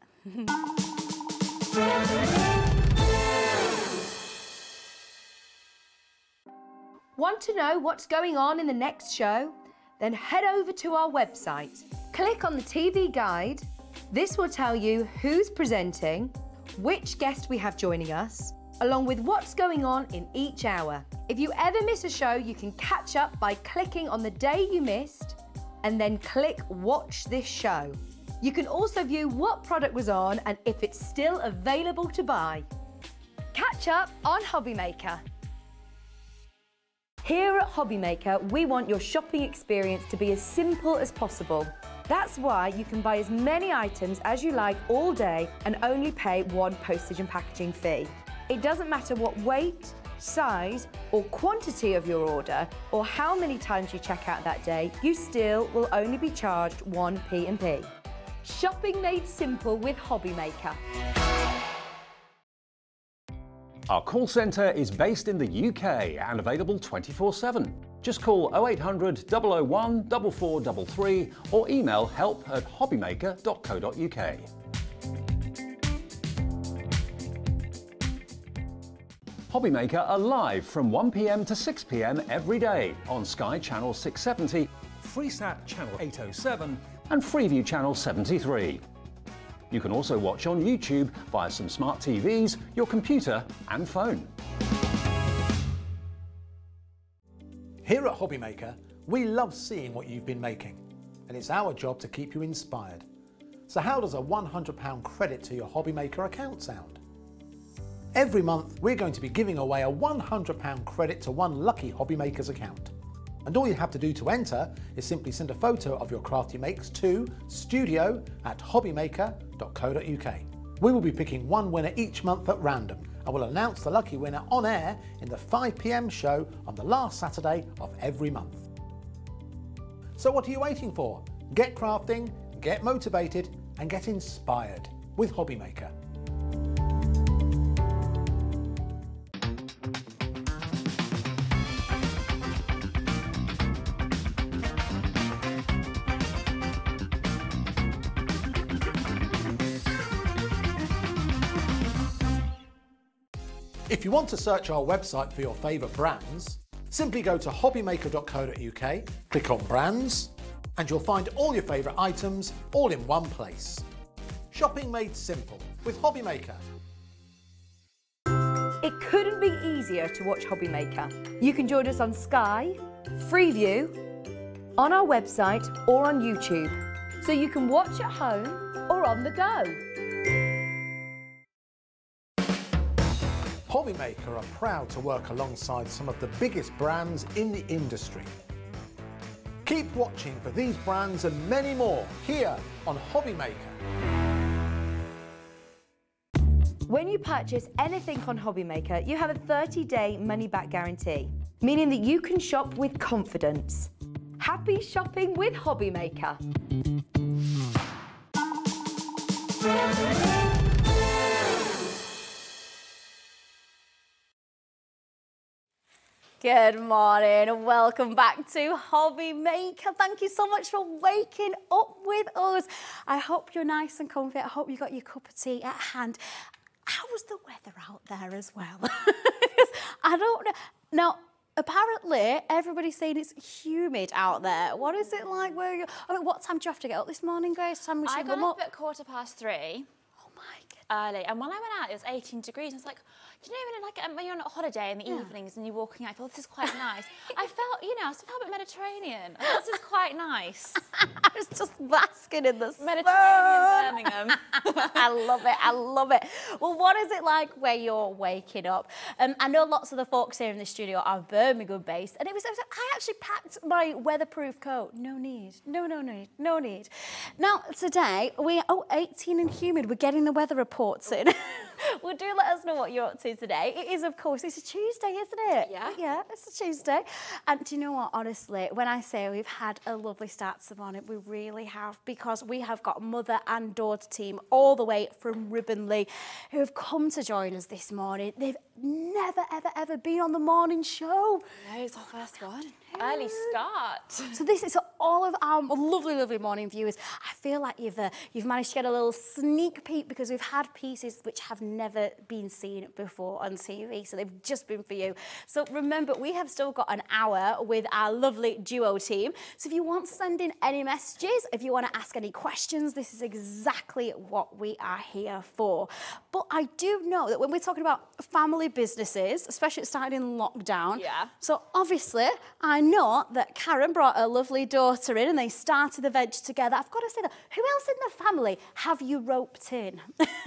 Want to know what's going on in the next show? Then head over to our website. Click on the TV guide. This will tell you who's presenting, which guest we have joining us, along with what's going on in each hour. If you ever miss a show, you can catch up by clicking on the day you missed and then click Watch This Show. You can also view what product was on and if it's still available to buy. Catch up on Hobbymaker. Here at Hobbymaker, we want your shopping experience to be as simple as possible. That's why you can buy as many items as you like all day and only pay one postage and packaging fee. It doesn't matter what weight, size or quantity of your order or how many times you check out that day, you still will only be charged 1 P&P. Shopping made simple with Hobbymaker. Our call centre is based in the UK and available 24/7. Just call 0800 001 4433 or email help@hobbymaker.co.uk. Hobbymaker are live from 1 p.m. to 6 p.m. every day on Sky Channel 670, Freesat Channel 807 and Freeview Channel 73. You can also watch on YouTube via some smart TVs, your computer and phone. Here at Hobbymaker, we love seeing what you've been making, and it's our job to keep you inspired. So how does a £100 credit to your Hobbymaker account sound? Every month, we're going to be giving away a £100 credit to one lucky Hobbymaker's account. And all you have to do to enter is simply send a photo of your craft you makes to studio@hobbymaker.co.uk. We will be picking one winner each month at random, and we'll announce the lucky winner on air in the 5 p.m. show on the last Saturday of every month. So what are you waiting for? Get crafting, get motivated and get inspired with Hobbymaker. If you want to search our website for your favourite brands, simply go to hobbymaker.co.uk, click on brands, and you'll find all your favourite items all in one place. Shopping made simple with Hobbymaker. It couldn't be easier to watch Hobbymaker. You can join us on Sky, Freeview, on our website or on YouTube, so you can watch at home or on the go. Hobbymaker are proud to work alongside some of the biggest brands in the industry. Keep watching for these brands and many more here on Hobbymaker. When you purchase anything on Hobbymaker, you have a 30-day money-back guarantee, meaning that you can shop with confidence. Happy shopping with Hobbymaker. Good morning and welcome back to Hobbymaker. Thank you so much for waking up with us. I hope you're nice and comfy. I hope you got your cup of tea at hand. How was the weather out there as well? I don't know. Now, apparently, everybody's saying it's humid out there. What is it like? Where you? I mean, what time do you have to get up this morning, Grace? Time I got up at 3:15. Oh my goodness. Early, and when I went out, it was 18 degrees. I was like, you know, when you're on a holiday in the evenings and you're walking out, I thought this is quite nice. I felt, you know, I felt a bit Mediterranean. I thought this is quite nice. I was just basking in the Mediterranean Birmingham. I love it. I love it. Well, what is it like where you're waking up? I know lots of the folks here in the studio are Birmingham based, and I actually packed my weatherproof coat. No need. No need. Now, today, 18 and humid. We're getting the weather reports in. Well, do let us know what you're up to today. It is, of course, it's a Tuesday, isn't it? Yeah. Yeah, it's a Tuesday. And do you know what, honestly, when I say we've had a lovely start to the morning, we really have, because we have got mother and daughter team all the way from Ribbenley who have come to join us this morning. They've never, ever been on the morning show. No, it's our first one. Early start. So this is all of our lovely morning viewers. I feel like you've managed to get a little sneak peek, because we've had pieces which have never been seen before on TV, so they've just been for you. So remember, we have still got an hour with our lovely duo team. So if you want to send in any messages, if you want to ask any questions, this is exactly what we are here for. But I do know that when we're talking about family businesses, especially starting in lockdown, yeah. So obviously, I know that Karen brought her lovely daughter in and they started the veg together. I've got to say that, who else in the family have you roped in?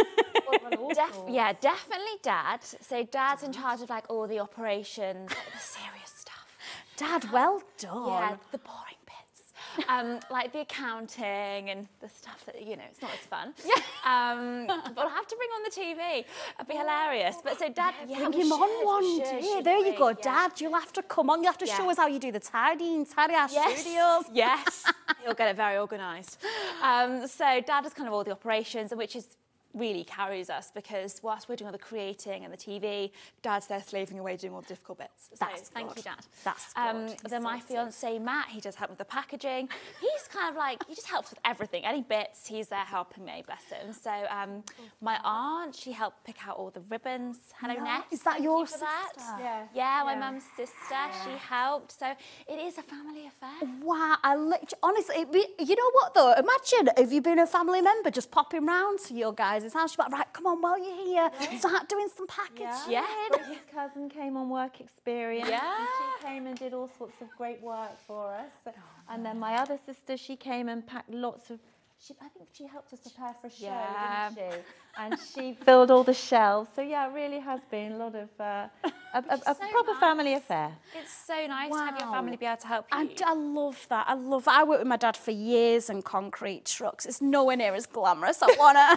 Yeah, definitely Dad. So Dad's in charge of like all the operations, like the serious stuff. Dad, well done. Yeah, the boring bits. Like the accounting and the stuff that, you know, it's not as fun. Yeah. But I'll have to bring on the TV. It'd be hilarious. But so Dad, Bring him on one day. There you go, Dad. You'll have to come on. You have to show us how you do the tidying, tidy our studios. Yes. He'll get it very organised. So Dad does kind of all the operations, which is really carries us, because whilst we're doing all the creating and the TV, Dad's there slaving away doing all the difficult bits. So thank you, Dad. That's good. Then my fiancé, Matt, he does help with the packaging. He's kind of like, he just helps with everything. Any bits, he's there helping me, bless him. So my aunt, she helped pick out all the ribbons. Hello, Ness. Is that your sister? That. Yeah. Yeah, my mum's sister, she helped. So it is a family affair. Wow, honestly, you know what though? Imagine if you've been a family member just popping round to your guys' house, you're like, right, come on, while you're here, start doing some packaging. Yeah. His cousin came on work experience. Yeah. And she came and did all sorts of great work for us. And then my other sister, she came and packed lots of. I think she helped us prepare for a show, didn't she? And she filled all the shelves. So yeah, it really has been a lot of a proper family affair. It's so nice to have your family be able to help you. I love that. I love that. I worked with my dad for years in concrete trucks. It's nowhere near as glamorous. I wanna.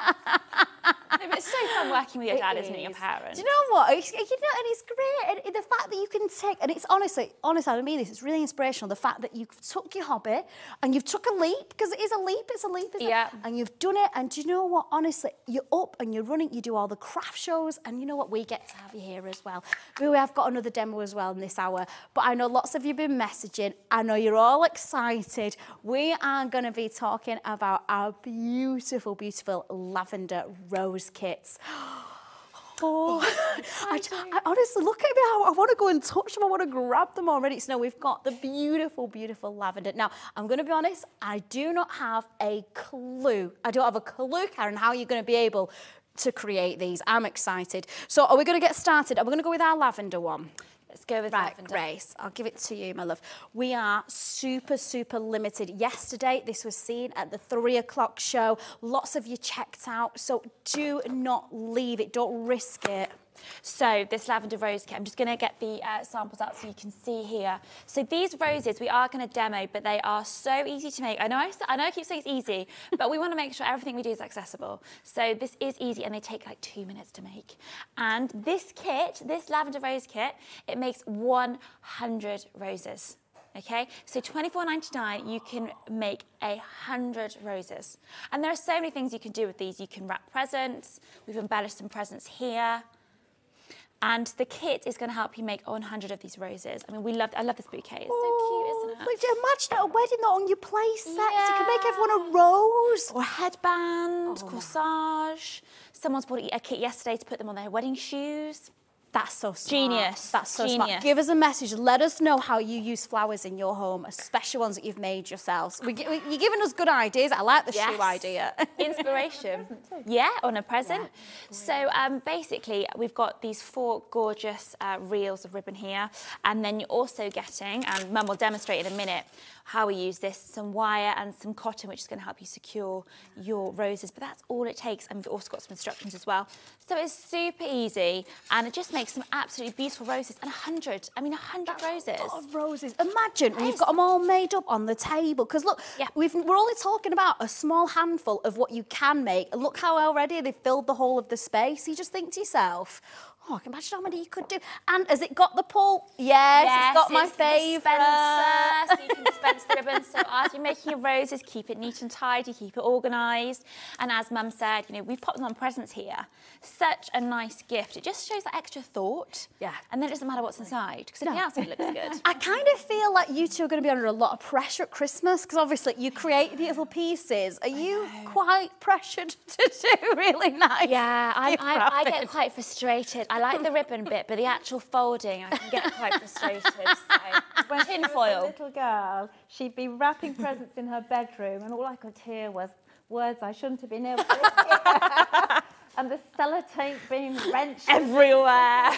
No, but it's so fun working with your dad, isn't it, your parents? Do you know what? And it's great. And the fact that you can take, and it's honestly, I mean this, it's really inspirational, the fact that you've took your hobby and you've took a leap, because it is a leap, isn't it? And you've done it, and do you know what? Honestly, you're up and you're running, you do all the craft shows, and you know what? We get to have you here as well. We have got another demo as well in this hour, but I know lots of you have been messaging. I know you're all excited. We are going to be talking about our beautiful, beautiful lavender rose kits. Oh, I honestly, look at me. I want to go and touch them. I want to grab them already. So now we've got the beautiful, beautiful lavender. Now, I'm going to be honest, I do not have a clue. I don't have a clue, Karen, how you're going to be able to create these. I'm excited. So are we going to get started? Are we going to go with our lavender one? Let's go with lavender. Grace, I'll give it to you, my love. We are super, super limited. Yesterday, this was seen at the 3 o'clock show. Lots of you checked out, so do not leave it. Don't risk it. So this lavender rose kit, I'm just going to get the samples out so you can see here. So these roses we are going to demo, but they are so easy to make. I know I keep saying it's easy, but we want to make sure everything we do is accessible. So this is easy, and they take like 2 minutes to make. And this kit, this lavender rose kit, it makes 100 roses. Okay, so £24.99, you can make 100 roses. And there are so many things you can do with these. You can wrap presents. We've embellished some presents here. And the kit is going to help you make 100 of these roses. I mean, I love this bouquet. It's so cute, isn't it? Look, imagine at a wedding that on your place set. You can make everyone a rose. Or a headband, corsage. Someone's bought a kit yesterday to put them on their wedding shoes. That's so smart. Genius. That's so smart. Give us a message. Let us know how you use flowers in your home, especially ones that you've made yourselves. You're giving us good ideas. I like the shoe idea. Inspiration. Yeah, on a present. Yeah. So basically, we've got these 4 gorgeous reels of ribbon here. And then you're also getting, and Mum will demonstrate in a minute, how we use this, some wire and some cotton, which is going to help you secure your roses. But that's all it takes. And we've also got some instructions as well. So it's super easy, and it just makes some absolutely beautiful roses. And 100, I mean, 100 roses. A lot of roses. Imagine we've got them all made up on the table. Because look, we're only talking about a small handful of what you can make. And look how already they've filled the whole of the space. You just think to yourself, oh, I can imagine how many you could do. And has it got the pull? Yes, it's got my favourite. So you can dispense the ribbons. So as you're making your roses, keep it neat and tidy, keep it organised. And as Mum said, you know, we've popped them on presents here. Such a nice gift. It just shows that extra thought. Yeah. And then it doesn't matter what's inside, because if the outside looks good. I kind of feel like you two are going to be under a lot of pressure at Christmas, because obviously you create beautiful pieces. Are you quite pressured to do really nice? Yeah, I get quite frustrated. I like the ribbon bit, but the actual folding, I can get quite frustrated. So. When she was a little girl, she'd be wrapping presents in her bedroom, and all I could hear was words I shouldn't have been able to hear. And the sellotape being wrenched everywhere.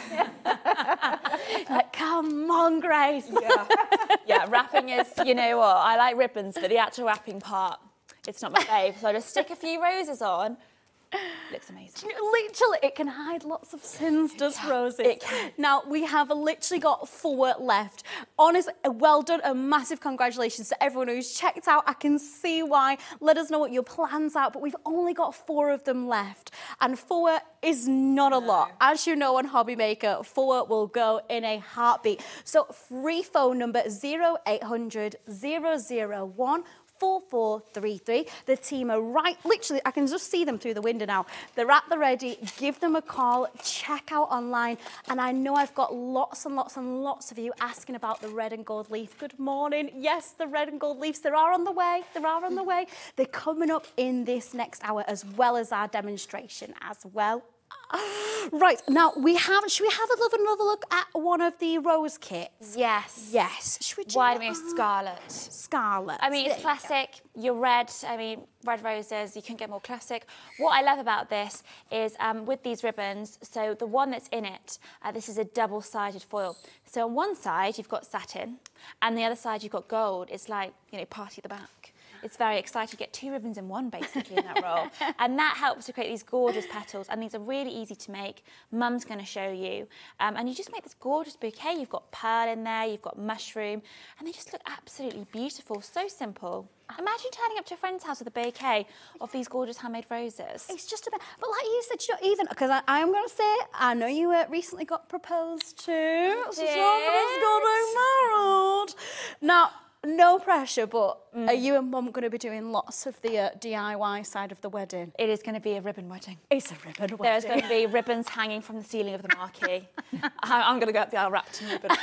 Like, come on, Grace. Yeah, wrapping is, you know what, I like ribbons, but the actual wrapping part, it's not my fave. So I just stick a few roses on. Looks amazing. Literally, it can hide lots of sins, does roses? It can. Now, we have literally got 4 left. Honestly, well done, a massive congratulations to everyone who's checked out. I can see why. Let us know what your plans are, but we've only got 4 of them left. And 4 is not a lot. As you know on Hobby Maker, 4 will go in a heartbeat. So free phone number 0800 001 4433. The team are right, literally, I can just see them through the window now. They're at the ready. Give them a call, check out online. And I know I've got lots and lots and lots of you asking about the red and gold leaf. Good morning. Yes, the red and gold leaves, they are on the way. They are on the way. They're coming up in this next hour, as well as our demonstration as well. Right, now should we have another look at one of the rose kits? Yes. Yes. Should we Why don't we have scarlet? Scarlet. I mean, it's classic. You're red. I mean, red roses. You couldn't get more classic. What I love about this is with these ribbons, so the one that's in it, this is a double-sided foil. So on one side, you've got satin, and the other side, you've got gold. It's like, you know, party at the back. It's very exciting to get 2 ribbons in one, basically, in that roll. And that helps to create these gorgeous petals. And these are really easy to make. Mum's going to show you. And you just make this gorgeous bouquet. You've got pearl in there, you've got mushroom, and they just look absolutely beautiful. So simple. Imagine turning up to a friend's house with a bouquet of these gorgeous handmade roses. It's just about, but like you said, you know, even, because I am going to say, I know you recently got proposed to. So somebody's getting married. Now, no pressure, but are you and Mum going to be doing lots of the DIY side of the wedding? It is going to be a ribbon wedding. It's a ribbon wedding. There's going to be ribbons hanging from the ceiling of the marquee. I'm going to go up the aisle wrapped in ribbon.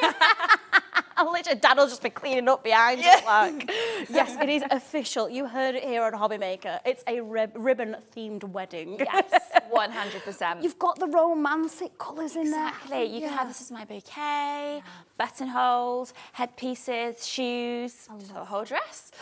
Literally, Dad will just be cleaning up behind you. Like. Yes, it is official. You heard it here on Hobby Maker. It's a ribbon-themed wedding. Yes, 100%. You've got the romantic colours in there. Exactly. You can have this as my bouquet, buttonholes, headpieces, shoes, just a whole dress.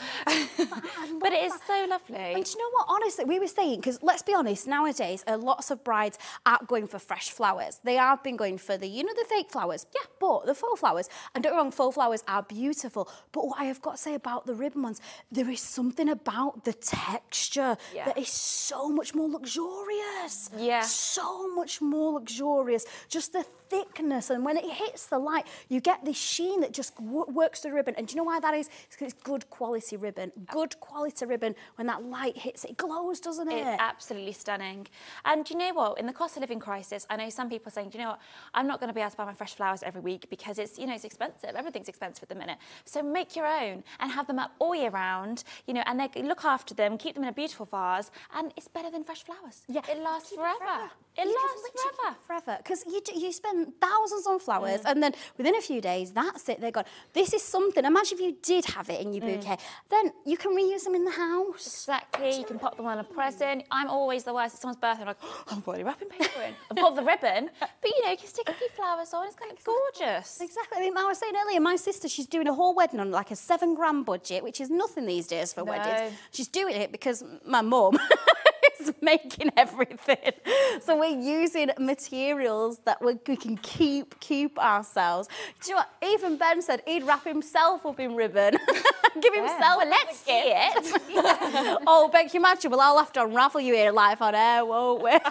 But it is so lovely. And do you know what? Honestly, we were saying, because let's be honest, nowadays, lots of brides aren't going for fresh flowers. They have been going for the, you know, the fake flowers. Yeah, but the faux flowers. And don't get me wrong, faux flowers are beautiful. But what I have got to say about the ribbon ones, there is something about the texture that is so much more luxurious. Yeah. So much more luxurious. Just the thickness, and when it hits the light, you get this sheen that just works the ribbon. And do you know why that is? It's because it's good quality ribbon. Good quality ribbon, when that light hits it, it glows, doesn't it? It's absolutely stunning. And do you know what? In the cost of living crisis, I know some people are saying, do you know what? I'm not going to be able to buy my fresh flowers every week because it's, you know, it's expensive. Everything's expensive at the minute. So make your own and have them up all year round, you know, and they look after them, keep them in a beautiful vase, and it's better than fresh flowers. Yeah. It lasts forever. It lasts forever. Because you spend thousands on flowers, and then within a few days, that's it, they're gone. This is something, imagine if you did have it in your bouquet, then you can reuse them in the house. Exactly, you can pop them on a present. I'm always the worst at someone's birthday, I'm like, oh, I've got the wrapping paper in. I've got the ribbon, but you know, you can stick a few flowers on, it's going to look gorgeous. Exactly, I mean, I was saying earlier, my sister, she's doing a whole wedding on like a £7 budget, which is nothing these days for weddings. She's doing it because my mum is making everything. So we're using materials that we can keep ourselves. Do you know what? Even Ben said he'd wrap himself up in ribbon. Give himself let's see it. Oh, Ben, can you imagine? Well, I'll have to unravel you here live on air, won't we?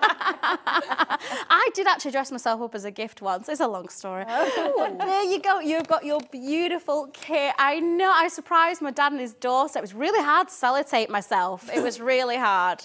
I did actually dress myself up as a gift once. It's a long story. But there you go. You've got your beautiful kit. I know. I surprised my dad and his daughter. It was really hard to sellotape myself. It was really hard.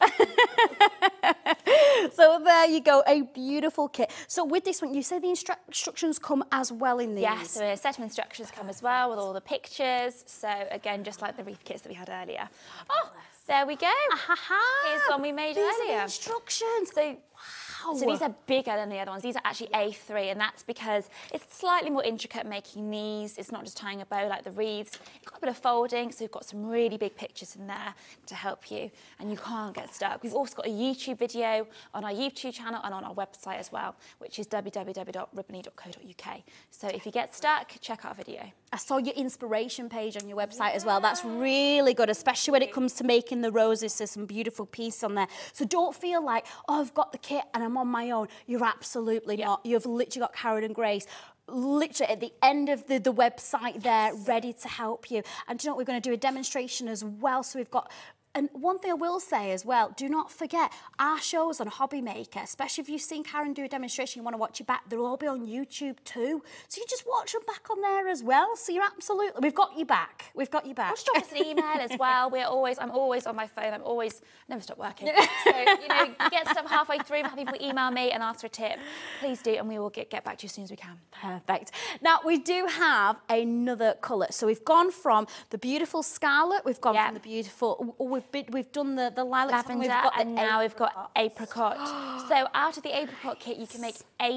So there you go, a beautiful kit. So with this one, you say the instructions come as well in these? Yes, so a set of instructions come as well with all the pictures. So again, just like the wreath kits that we had earlier. Oh, there we go. Here's one we made earlier. These are the instructions. So these are bigger than the other ones. These are actually A3, and that's because it's slightly more intricate making these. It's not just tying a bow like the wreaths. It's got a bit of folding, so we've got some really big pictures in there to help you, and you can't get stuck. We've also got a YouTube video on our YouTube channel and on our website as well, which is www.ribbony.co.uk. So if you get stuck, check out our video. I saw your inspiration page on your website as well. That's really good, especially when it comes to making the roses. There's some beautiful pieces on there. So don't feel like, oh, I've got the kit and I'm on my own. You're absolutely not. You've literally got Karen and Grace literally at the end of the website there, ready to help you. And do you know what? We're going to do a demonstration as well. So we've got And one thing I will say as well, do not forget our shows on Hobby Maker, especially if you've seen Karen do a demonstration, you want to watch it back, they'll all be on YouTube too. So you just watch them back on there as well. So you're absolutely, we've got you back. We've got you back. Or just drop us an email as well. I'm always on my phone. Never stop working. So, you know, you get stuff halfway through, have people email me and ask for a tip. Please do, and we will get back to you as soon as we can. Perfect. Now, we do have another colour. So we've gone from the beautiful scarlet, we've gone from the beautiful, we've done the lilac, lavender, and now we've got apricot. So out of the apricot kit, you can make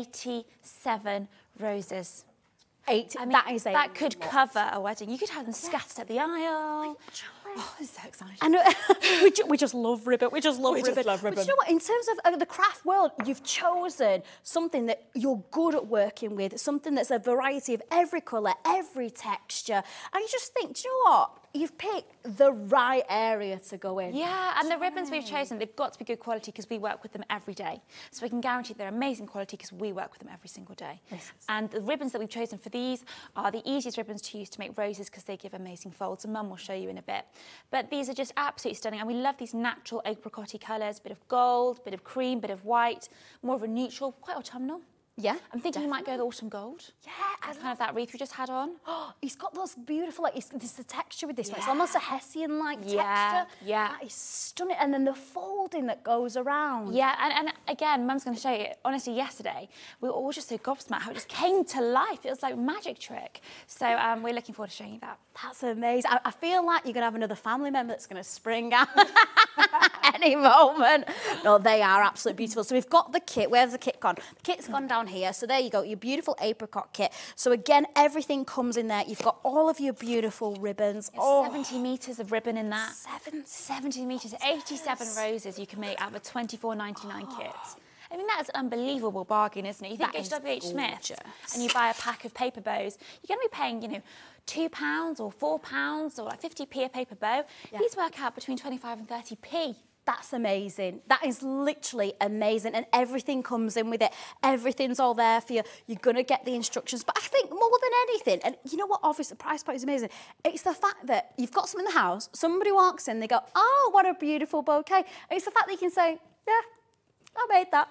87 roses. That could cover a wedding. You could have them scattered at the aisle. Oh, this is so exciting. And we just love ribbon. We just love ribbon. But you know what? In terms of the craft world, you've chosen something that you're good at working with, something that's a variety of every colour, every texture. And you just think, do you know what? You've picked the right area to go in. Yeah, and the ribbons we've chosen, they've got to be good quality because we work with them every day. So we can guarantee they're amazing quality because we work with them every single day. Yes. And the ribbons that we've chosen for these are the easiest ribbons to use to make roses because they give amazing folds, and Mum will show you in a bit. But these are just absolutely stunning, and we love these natural apricot-y colours, bit of gold, bit of cream, bit of white, more of a neutral, quite autumnal. Yeah, I'm thinking you might go with autumn gold. Yeah, kind of that wreath we just had on. Oh, he's got those beautiful, there's the texture with this one. It's almost a Hessian-like texture. Yeah. That is stunning. And then the folding that goes around. Yeah, and again, Mum's going to show you, honestly, yesterday, we were all just so gobsmacked how it just came to life. It was like a magic trick. So we're looking forward to showing you that. That's amazing. I feel like you're going to have another family member that's going to spring out any moment. No, they are absolutely beautiful. So we've got the kit. Where's the kit gone? The kit's gone down here. So there you go, your beautiful apricot kit. So again, everything comes in there. You've got all of your beautiful ribbons. 70 metres of ribbon in that. 70 metres, 87 roses you can make out of a £24.99 kit. I mean, that's an unbelievable bargain, isn't it? You think you go to WH Smith and you buy a pack of paper bows, you're going to be paying, you know, £2 or £4 or like 50p a paper bow. Yeah. These work out between 25 and 30p. That's amazing. That is literally amazing. And everything comes in with it. Everything's all there for you. You're going to get the instructions. But I think more than anything, and you know what, obviously, the price point is amazing. It's the fact that you've got something in the house, somebody walks in, they go, oh, what a beautiful bouquet. And it's the fact that you can say, yeah, I made that.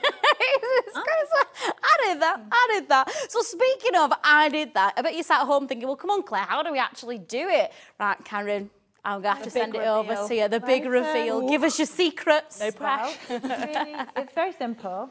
I did that. So speaking of I did that, I bet you sat at home thinking, well, come on, Claire, how do we actually do it? Right, Karen, I'm going to have to send it over to you, the big reveal. Give us your secrets. No pressure. It's very simple.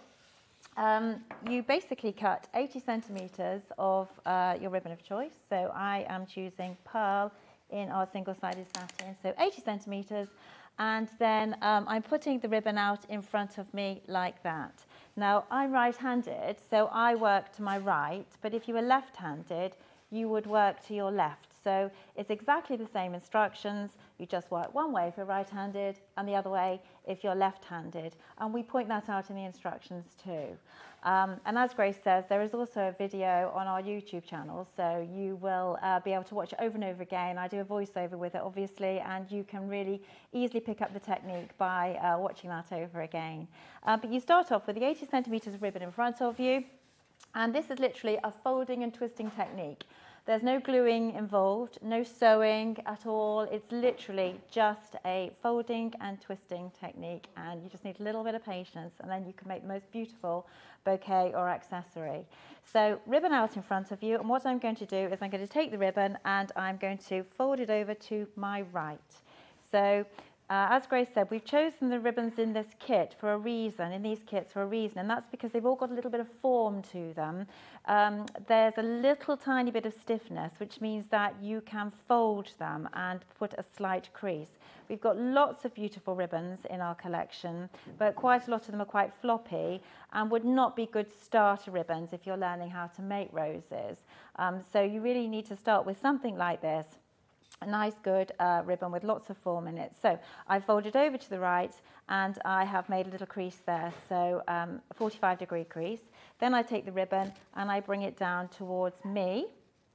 You basically cut 80 centimetres of your ribbon of choice. So I am choosing pearl in our single-sided satin, so 80 centimetres. And then I'm putting the ribbon out in front of me like that. Now, I'm right-handed, so I work to my right, but if you were left-handed, you would work to your left. So it's exactly the same instructions. You just work one way if you're right-handed and the other way if you're left-handed. And we point that out in the instructions too. And as Grace says, there is also a video on our YouTube channel, so you will be able to watch it over and over again. I do a voiceover with it, obviously, and you can really easily pick up the technique by watching that over again. But you start off with the 80 centimetres of ribbon in front of you, and this is literally a folding and twisting technique. There's no gluing involved, no sewing at all. It's literally just a folding and twisting technique, and you just need a little bit of patience, and then you can make the most beautiful bouquet or accessory. So ribbon out in front of you, and what I'm going to do is I'm going to take the ribbon and I'm going to fold it over to my right. So as Grace said, we've chosen the ribbons in this kit for a reason, in these kits for a reason, and that's because they've all got a little bit of form to them. There's a little tiny bit of stiffness, which means that you can fold them and put a slight crease. We've got lots of beautiful ribbons in our collection, but quite a lot of them are quite floppy and would not be good starter ribbons if you're learning how to make roses. So you really need to start with something like this. A nice good ribbon with lots of form in it. So I folded over to the right and I have made a little crease there, so a 45-degree crease. Then I take the ribbon and I bring it down towards me.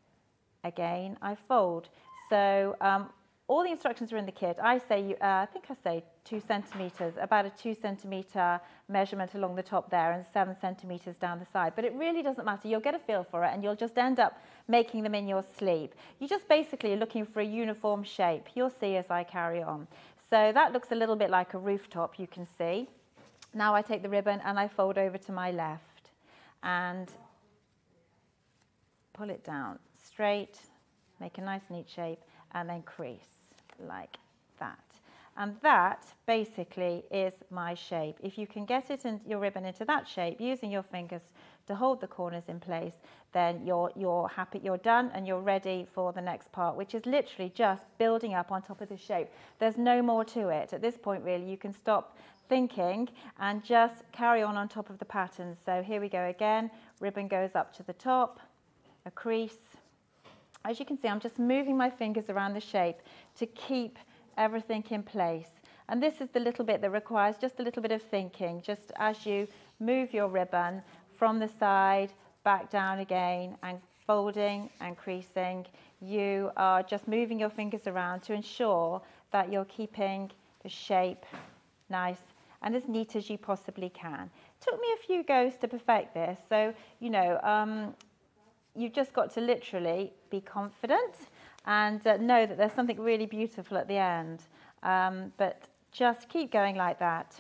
Again, I fold. So all the instructions are in the kit. I say, I think I say 2 centimetres, about a 2 centimetre measurement along the top there and 7 centimetres down the side. But it really doesn't matter. You'll get a feel for it and you'll just end up making them in your sleep. You just basically are looking for a uniform shape. You'll see as I carry on. So that looks a little bit like a rooftop, you can see. Now I take the ribbon and I fold over to my left and pull it down straight, make a nice neat shape, and then crease like that. And that basically is my shape. If you can get it in your ribbon into that shape using your fingers to hold the corners in place, then you're happy, you're done, and you're ready for the next part, which is literally just building up on top of the shape. There's no more to it. At this point, really, you can stop thinking and just carry on top of the pattern. So here we go again. Ribbon goes up to the top, a crease. As you can see, I'm just moving my fingers around the shape to keep everything in place. And this is the little bit that requires just a little bit of thinking, just as you move your ribbon from the side, back down again, and folding and creasing, you are just moving your fingers around to ensure that you're keeping the shape nice and as neat as you possibly can. It took me a few goes to perfect this, so, you know, you've just got to literally be confident and know that there's something really beautiful at the end. But just keep going like that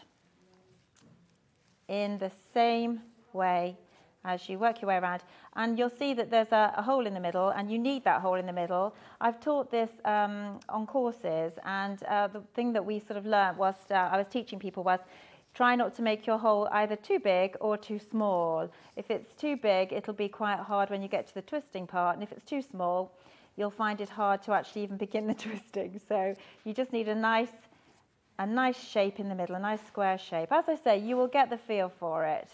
in the same way as you work your way around, and you'll see that there's a hole in the middle, and you need that hole in the middle. I've taught this on courses, and the thing that we sort of learned was, I was teaching people, was try not to make your hole either too big or too small. If it's too big, it'll be quite hard when you get to the twisting part, and if it's too small, you'll find it hard to actually even begin the twisting. So you just need a nice shape in the middle, a nice square shape. As I say, you will get the feel for it.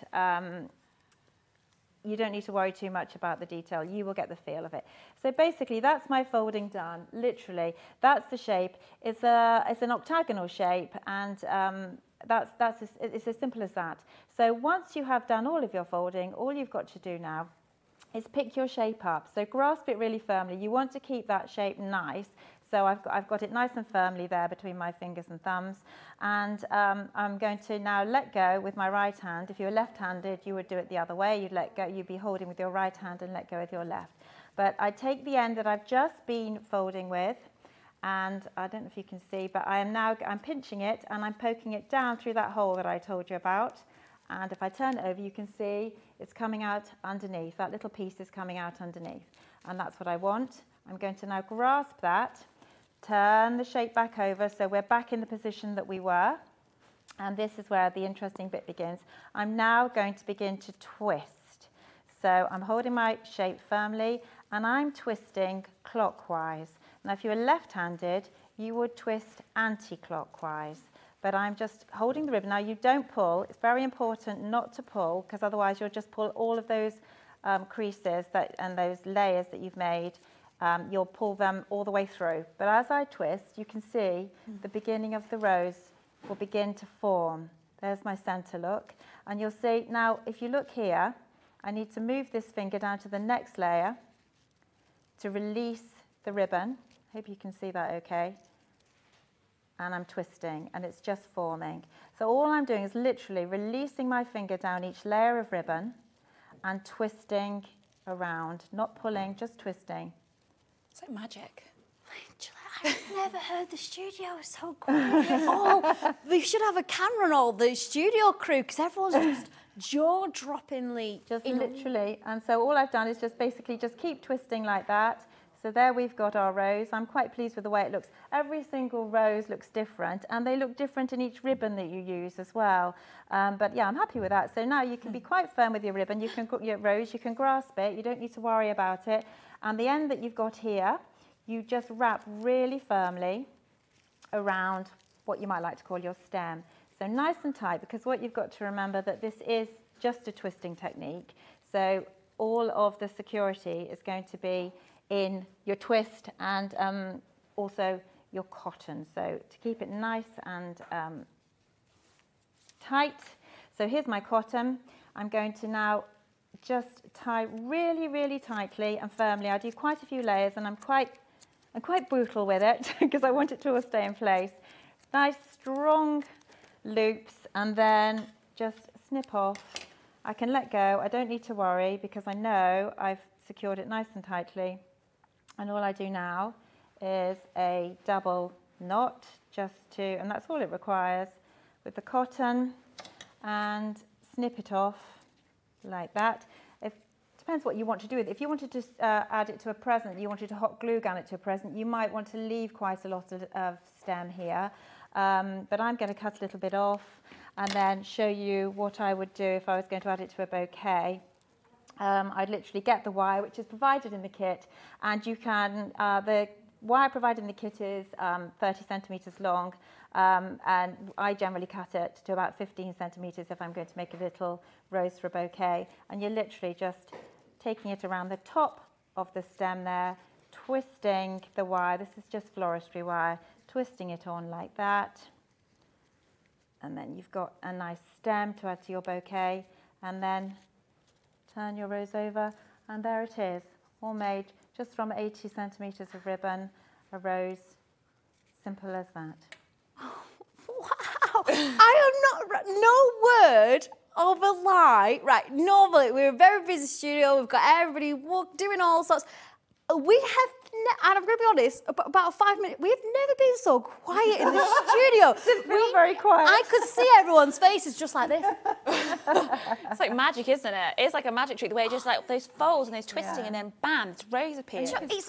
You don't need to worry too much about the detail. You will get the feel of it. So basically, that's my folding done. Literally, that's the shape. It's an octagonal shape, and it's as simple as that. So once you have done all of your folding, all you've got to do now is pick your shape up. So grasp it really firmly. You want to keep that shape nice. So I've got it nice and firmly there between my fingers and thumbs. And I'm going to now let go with my right hand. If you were left-handed, you would do it the other way. You'd let go. You'd be holding with your right hand and let go with your left. But I take the end that I've just been folding with, and I don't know if you can see, but I'm pinching it and I'm poking it down through that hole that I told you about. And if I turn it over, you can see it's coming out underneath. That little piece is coming out underneath. And that's what I want. I'm going to now grasp that, turn the shape back over, so we're back in the position that we were. And this is where the interesting bit begins. I'm now going to begin to twist. So I'm holding my shape firmly and I'm twisting clockwise. Now, if you were left-handed, you would twist anti-clockwise. But I'm just holding the ribbon. Now, you don't pull. It's very important not to pull, because otherwise you'll just pull all of those creases and those layers that you've made. You'll pull them all the way through. But as I twist, you can see the beginning of the rose will begin to form. There's my center look. And you'll see, now, if you look here, I need to move this finger down to the next layer to release the ribbon. Hope you can see that okay. And I'm twisting, and it's just forming. So all I'm doing is literally releasing my finger down each layer of ribbon and twisting around, not pulling, just twisting. It's like magic. I've never heard the studio so quiet. We should have a camera on all the studio crew, because everyone's just jaw-droppingly... Just literally. And so all I've done is just basically just keep twisting like that. So there we've got our rose. I'm quite pleased with the way it looks. Every single rose looks different, and they look different in each ribbon that you use as well. But yeah, I'm happy with that. So now you can be quite firm with your ribbon. You can your rose, you can grasp it. You don't need to worry about it. And the end that you've got here, you just wrap really firmly around what you might like to call your stem. So nice and tight, because what you've got to remember that this is just a twisting technique. So all of the security is going to be in your twist and also your cotton. So to keep it nice and tight. So here's my cotton. I'm going to now just tie really, really tightly and firmly. I do quite a few layers, and I'm quite brutal with it because I want it to all stay in place. Nice strong loops, and then just snip off. I can let go. I don't need to worry because I know I've secured it nice and tightly. And all I do now is a double knot just to, and that's all it requires, with the cotton, and snip it off like that. Depends what you want to do with it. If you wanted to add it to a present, you wanted to hot glue gun it to a present, you might want to leave quite a lot of stem here. But I'm going to cut a little bit off and then show you what I would do if I was going to add it to a bouquet. I'd literally get the wire, which is provided in the kit, and you can, the wire provided in the kit is 30 centimetres long, and I generally cut it to about 15 centimetres if I'm going to make a little rose for a bouquet. And you're literally just taking it around the top of the stem there, twisting the wire. This is just floristry wire, twisting it on like that. And then you've got a nice stem to add to your bouquet, and then turn your rose over, and there it is, all made just from 80 centimetres of ribbon, a rose, simple as that. Wow, I am not, no word of a lie. Right, normally we're a very busy studio, we've got everybody doing all sorts. We have, and I'm going to be honest, about 5 minutes, we've never been so quiet in the studio. We're very quiet. I could see everyone's faces just like this. It's like magic, isn't it? It's like a magic trick, the way it just like those folds and those twisting, and then bam, this rose appears. It's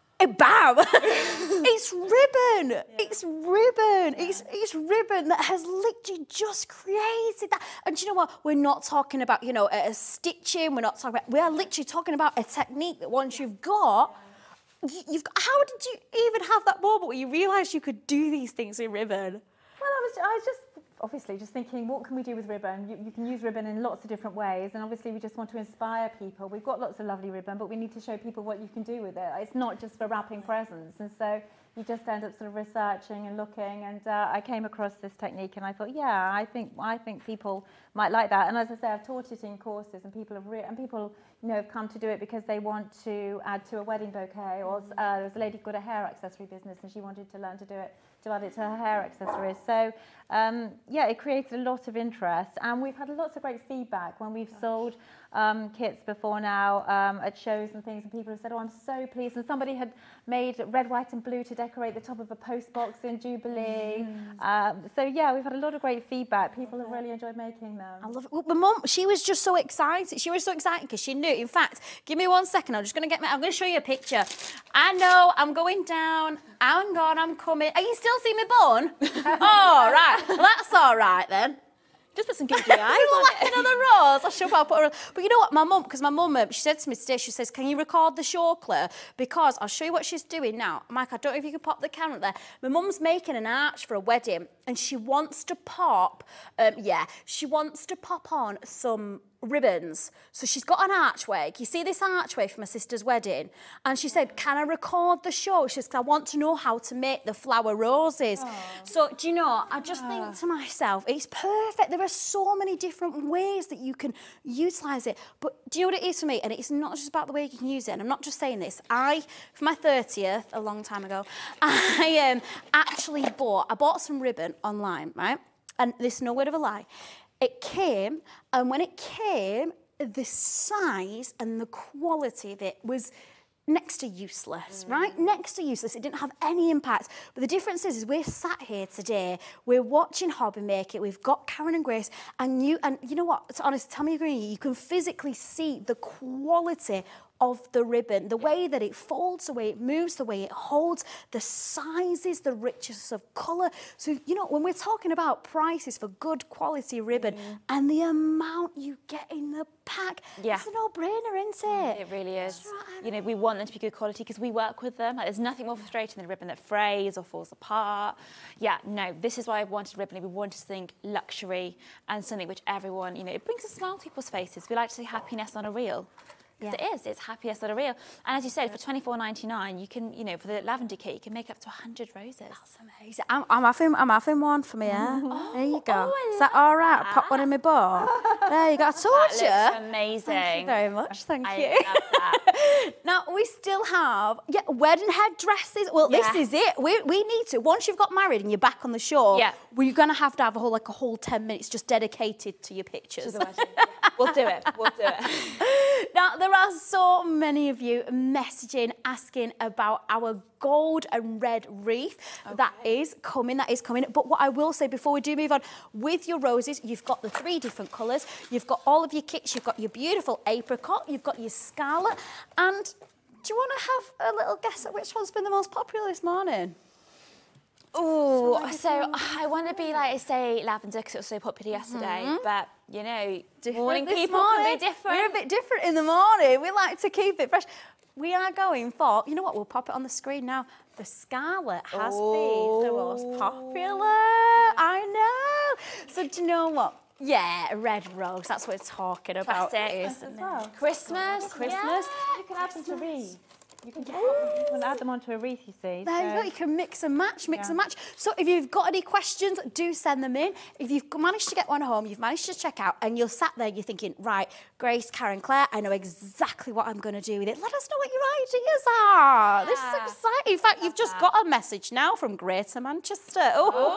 bam! It's ribbon. Yeah. It's ribbon. It's ribbon that has literally just created that. And do you know what? We're not talking about, you know, a stitching. We're not talking about. We are literally talking about a technique that once you've got, you've got. How did you even have that moment where you realised you could do these things in ribbon? Well, I was just obviously just thinking, what can we do with ribbon? You can use ribbon in lots of different ways, and obviously we just want to inspire people. We've got lots of lovely ribbon, but we need to show people what you can do with it. It's not just for wrapping presents, and so you just end up sort of researching and looking, and I came across this technique, and I thought, yeah, I think people might like that. And as I say, I've taught it in courses, and people have come to do it because they want to add to a wedding bouquet, or there was a lady who got a hair accessory business, and she wanted to learn to do it, to add it to her hair accessories. So yeah, it created a lot of interest, and we've had lots of great feedback when we've sold kits before now at shows and things, and people have said, oh, I'm so pleased. And somebody had made red, white and blue to decorate the top of a post box in Jubilee. So yeah, we've had a lot of great feedback. People have really enjoyed making them. I love it. Well, my mum, she was just so excited. She was so excited because she knew. In fact, give me 1 second. I'm going to show you a picture. I know, I'm going down. Hang on, I'm coming. Are you still seeing me bun? Oh, right. Well, that's all right then. Just put some googly eyes on like it. another rose. I'll put a rose. But you know what, my mum, because my mum, she said to me today, she says, can you record the show, Claire? Because I'll show you what she's doing now. Mike, I don't know if you can pop the camera there. My mum's making an arch for a wedding, and she wants to pop, she wants to pop on some ribbons. So she's got an archway. You see this archway for my sister's wedding? And she said, can I record the show? She says, I want to know how to make the flower roses. Aww. So, do you know, I just think to myself, it's perfect. There are so many different ways that you can utilise it. But do you know what it is for me? And it's not just about the way you can use it. And I'm not just saying this. For my 30th, a long time ago, I actually bought some ribbon online, right? And this is no word of a lie. It came, and when it came, the size and the quality of it was next to useless, right? Next to useless. It didn't have any impact. But the difference is we're sat here today, we're watching Hobby Make It, we've got Karen and Grace, and you know what, to honest, tell me you agree, you can physically see the quality of the ribbon, the way that it folds, the way it moves, the way it holds, the sizes, the richness of colour. So, you know, when we're talking about prices for good quality ribbon and the amount you get in the pack, it's a no-brainer, isn't it? It really is. You know, we want them to be good quality because we work with them. Like, there's nothing more frustrating than a ribbon that frays or falls apart. Yeah, no, this is why I wanted ribbon. We wanted to think luxury and something which everyone, you know, it brings a smile to people's faces. We like to see happiness on a reel. Yes, it is. It's happiness on a reel. And as you said, for $24.99, you can, you know, for the lavender kit, you can make up to 100 roses. That's amazing. I'm having one for me, yeah? There you go. Is that all right? I'll pop one in my bowl. There you go. I told you. That looks amazing. Thank you very much. Thank you. I love that. Now, we still have, wedding headdresses. Well, this is it. We need to. Once you've got married and you're back on the show, we're going to have a whole 10 minutes just dedicated to your pictures. To the wedding. We'll do it. We'll do it. Now, there are so many of you messaging, asking about our gold and red wreath. That is coming. But what I will say before we do move on, with your roses, you've got the 3 different colours. You've got all of your kits. You've got your beautiful apricot. You've got your scarlet. And do you want to have a little guess at which one's been the most popular this morning? Oh, so I want to be like, say, lavender because it was so popular yesterday. But, you know, morning people can be different. We're a bit different in the morning. We like to keep it fresh. We are going for, you know what, we'll pop it on the screen now. The scarlet has been the most popular. I know. So do you know what? Yeah, a red rose. That's what we're talking about. Isn't well. Christmas. Christmas. You can add them to wreaths. You can add them onto a wreath, you see. There you go, you can mix and match, So if you've got any questions, do send them in. If you've managed to get one home, you've managed to check out, and you're sat there, you're thinking, right, Grace, Karen, Claire, I know exactly what I'm going to do with it. Let us know what your ideas are. This is exciting. In fact, you've just got a message now from Greater Manchester.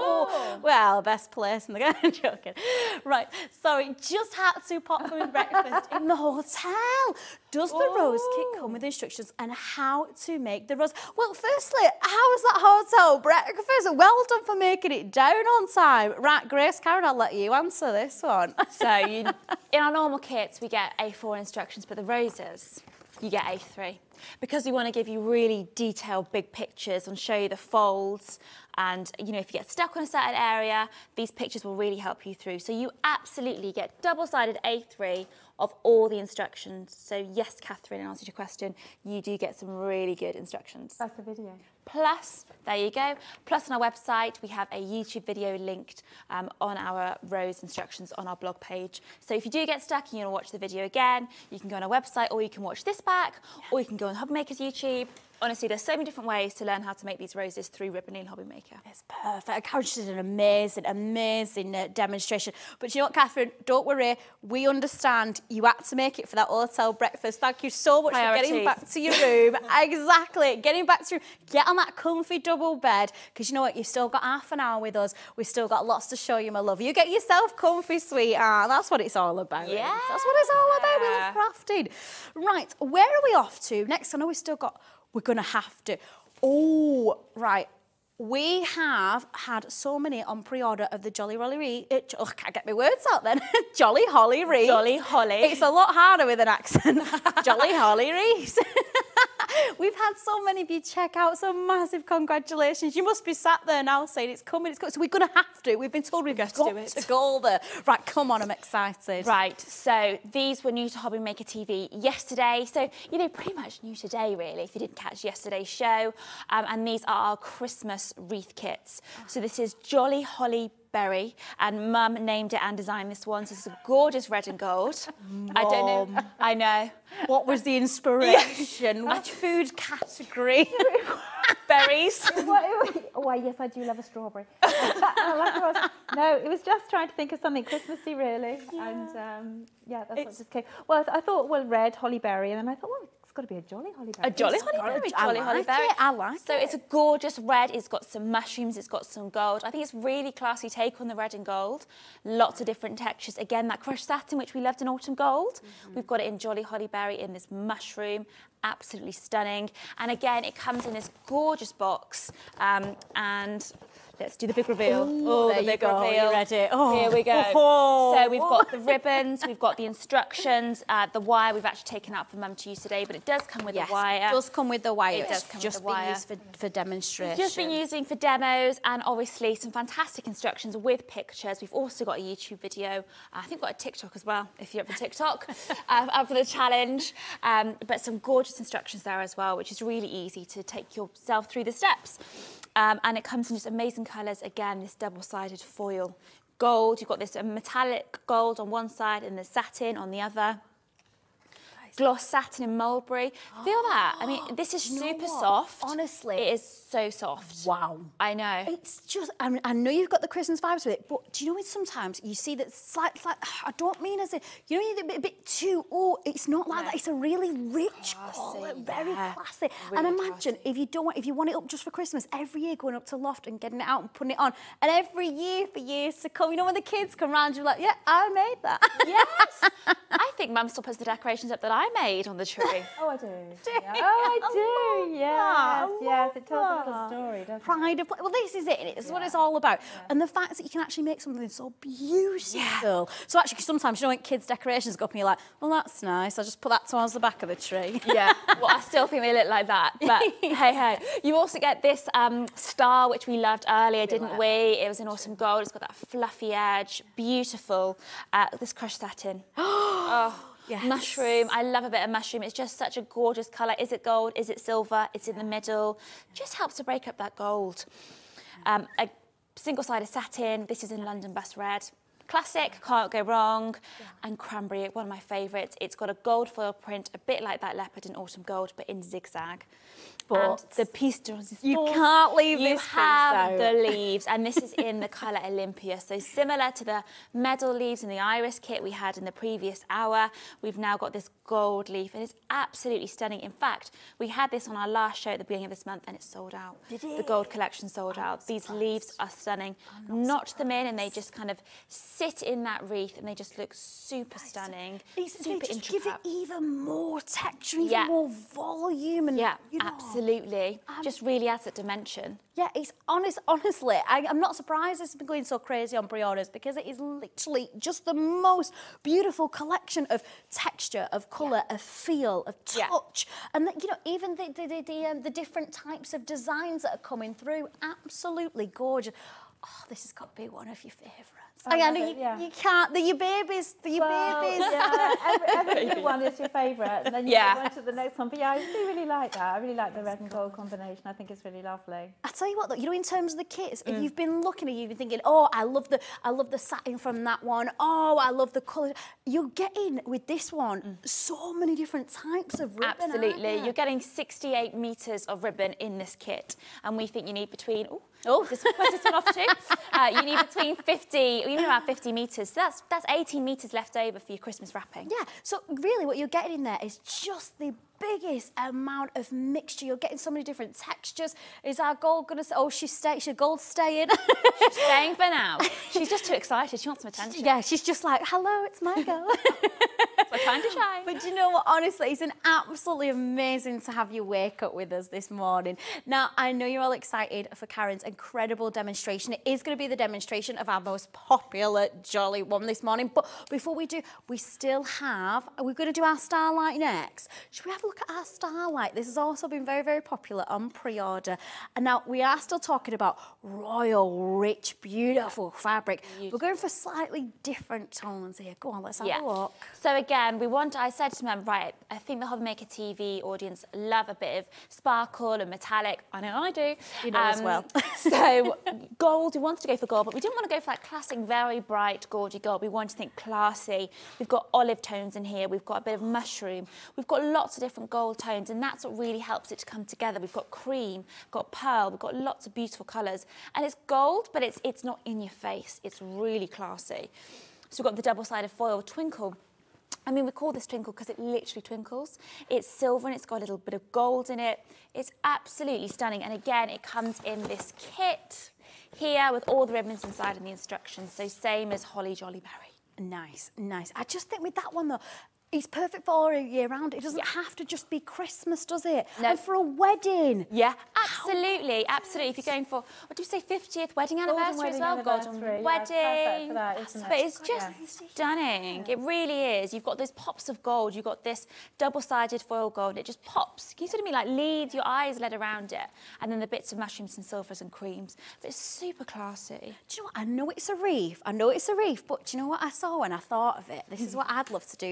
Oh. Well, best place in the I'm joking. Right, sorry, just had to pop food breakfast in the hotel. Does the rose kit come with instructions and how to make the rose? Well, firstly, how was that hotel breakfast? Well done for making it down on time. Right, Grace, Karen, I'll let you answer this one. So in our normal kits, we get A4 instructions, but the roses, you get A3. Because we want to give you really detailed big pictures and show you the folds. And, you know, if you get stuck on a certain area, these pictures will really help you through. So you absolutely get double-sided A3 of all the instructions. So yes, Catherine, in answer to your question, you do get some really good instructions. That's the video. Plus, there you go. Plus, on our website, we have a YouTube video linked on our rose instructions on our blog page. So if you do get stuck and you want to watch the video again, you can go on our website, or you can watch this back, or you can go on Hobbymaker's YouTube. Honestly, there's so many different ways to learn how to make these roses through Ribbon Needle Hobbymaker. It's perfect. Karen did an amazing demonstration. But you know what, Catherine? Don't worry. We understand you had to make it for that hotel breakfast. Thank you so much for getting back to your room. Exactly. Getting back to your room. Get on that comfy double bed. Because you know what? You've still got half an hour with us. We've still got lots to show you, my love. You get yourself comfy, sweetheart. That's what it's all about. Yeah. That's what it's all about. We love crafting. Right. Where are we off to next? I know we've still got... We're going to have to... Oh, right. We have had so many on pre-order of the Jolly Holly wreath. I can't get my words out then. Jolly Holly wreath. Jolly Holly. It's a lot harder with an accent. Jolly Holly wreath. We've had so many of you check out, so massive congratulations. You must be sat there now saying it's coming, it's coming. So we're going to have to. We've been told we've got to go there. Right, come on, I'm excited. Right, so these were new to Hobbymaker TV yesterday. So, you know, pretty much new today, really, if you didn't catch yesterday's show. And these are our Christmas wreath kits. So this is Jolly Holly Berry, and Mum named it and designed this one. So it's a gorgeous red and gold. I don't know. I know. What was the inspiration? Which food category? Berries. Oh, yes, I do love a strawberry. No, it was just trying to think of something Christmassy, really. Yeah. And yeah, that's what just came. Well, I thought, well, red, holly berry, and then I thought, well, it's got to be a Jolly Holly Berry. A Jolly Holly Berry. Jolly Holly Berry. I like it. So it's a gorgeous red. It's got some mushrooms. It's got some gold. I think it's really classy take on the red and gold. Lots of different textures. Again, that crushed satin, which we loved in autumn gold. We've got it in Jolly Holly Berry in this mushroom. Absolutely stunning. And again, it comes in this gorgeous box. And let's do the big reveal. Oh, the big reveal. You ready? Oh. Here we go. Oh. So we've got the ribbons, we've got the instructions, the wire we've actually taken out for Mum to use today, but it does come with the wire. It does come with the wire. It does come with the wire. Just been used for demonstration. Just been using for demos, and obviously some fantastic instructions with pictures. We've also got a YouTube video. I think we've got a TikTok as well, if you're up for TikTok, for the challenge. But some gorgeous instructions there as well, which is really easy to take yourself through the steps. And it comes in just amazing colours. Again, this double-sided foil gold. You've got this metallic gold on one side and the satin on the other. gloss satin in mulberry. Feel that? I mean, this is super soft. Honestly. It is so soft. Wow. I know. It's just, I mean, I know you've got the Christmas vibes with it, but do you know sometimes you see that slight, I don't mean as a, you know, you're a bit too, it's not like that. It's a really rich colour, very classy. Really and imagine classy. if you want it up just for Christmas, every year going up to Loft and getting it out and putting it on. And every year for years to come, you know, when the kids come round, you're like, yeah, I made that. Yes. I think Mum still puts the decorations up that I made on the tree. Oh, I do. Yeah. Oh, I do. Yes, yes. It tells a little story, doesn't it? Pride of play. Well, this is it. It's what it's all about. Yeah. And the fact that you can actually make something so beautiful. Yeah. So actually, sometimes, you know, when kids' decorations go up and you're like, well, that's nice. I'll just put that towards the back of the tree. Yeah. Well, I still think they look like that. But hey. You also get this star, which we loved earlier, didn't we? It was in autumn gold. It's got that fluffy edge. Beautiful. This crushed satin. Oh. Yes. Mushroom. I love a bit of mushroom. It's just such a gorgeous colour. Is it gold? Is it silver? It's in the middle. Just helps to break up that gold. A single-sided satin. This is in London Bus Red. Classic, can't go wrong. Yeah. And cranberry, one of my favourites. It's got a gold foil print, a bit like that leopard in autumn gold, but in zigzag. But the piece de resistance. You can't leave this piece out. The leaves, and this is in the colour Olympia. So similar to the medal leaves in the Iris kit we had in the previous hour, we've now got this gold leaf, and it's absolutely stunning. In fact, we had this on our last show at the beginning of this month, and it sold out. Did it? The gold collection sold out. These leaves are stunning. Notch them in, and they just kind of sit in that wreath, and they just look super stunning. Super just intricate. Give it even more texture, even more volume, and you know, absolutely. Just really adds that dimension. Yeah, it's honestly, I'm not surprised it's been going so crazy on pre-orders, because it is literally just the most beautiful collection of texture, of colour, of feel, of touch, and you know, even the different types of designs that are coming through, absolutely gorgeous. Oh, this has got to be one of your favourites. I know you can't. They're your babies. They're your babies. Yeah, every new one is your favourite, and then you go on to the next one. But yeah, I do really like that. I really like the red and gold combination. I think it's really lovely. I tell you what, though, you know, in terms of the kits, if you've been looking at you've been thinking, oh, I love the satin from that one. Oh, I love the colour. You're getting with this one so many different types of ribbon. Absolutely, you're getting 68 metres of ribbon in this kit, and we think you need between. Where's this one off to? You need between 50, even about 50 metres. So that's 18 metres left over for your Christmas wrapping. Yeah, so really what you're getting in there is just the biggest amount of mixture. You're getting so many different textures. Is our gold going to say, oh, she's gold staying? She's staying for now. She's just too excited. She wants some attention. Yeah, she's just like, hello, it's my girl. It's my time to shine. But you know what, honestly, it's an absolutely amazing to have you wake up with us this morning. Now, I know you're all excited for Karen's incredible demonstration. It is going to be the demonstration of our most popular jolly one this morning. But before we do, we're going to do our Starlight next. Should we have a look at our Starlight? This has also been very, very popular on pre-order. And now we are still talking about royal, rich, beautiful fabric. We're going for slightly different tones here. Go on, let's have a look. So again, I said to them, right, I think the Hobbymaker TV audience love a bit of sparkle and metallic. I know I do. You know as well. So gold, we wanted to go for gold, but we didn't want to go for that classic, very bright, gaudy gold. We wanted to think classy. We've got olive tones in here. We've got a bit of mushroom. We've got lots of different gold tones, and that's what really helps it to come together. We've got cream, got pearl, we've got lots of beautiful colours. And it's gold, but it's not in your face. It's really classy. So we've got the double-sided foil twinkle. I mean, we call this twinkle because it literally twinkles. It's silver and it's got a little bit of gold in it. It's absolutely stunning. And again, it comes in this kit here with all the ribbons inside and the instructions. So same as Holly Jolly Berry. Nice, nice. I just think with that one, though, it's perfect for all year round. It doesn't have to just be Christmas, does it? No. And for a wedding. Yeah, absolutely, absolutely. If you're going for, what do you say, 50th wedding anniversary as well? Golden wedding. Yeah, for that, isn't but it's just stunning. It really is. You've got those pops of gold. You've got this double-sided foil gold. It just pops. Can you sort of mean like leads, your eyes led around it, and then the bits of mushrooms and silvers and creams. But it's super classy. Do you know what? I know it's a reef. I know it's a reef, but do you know what I saw when I thought of it? This is what I'd love to do with it.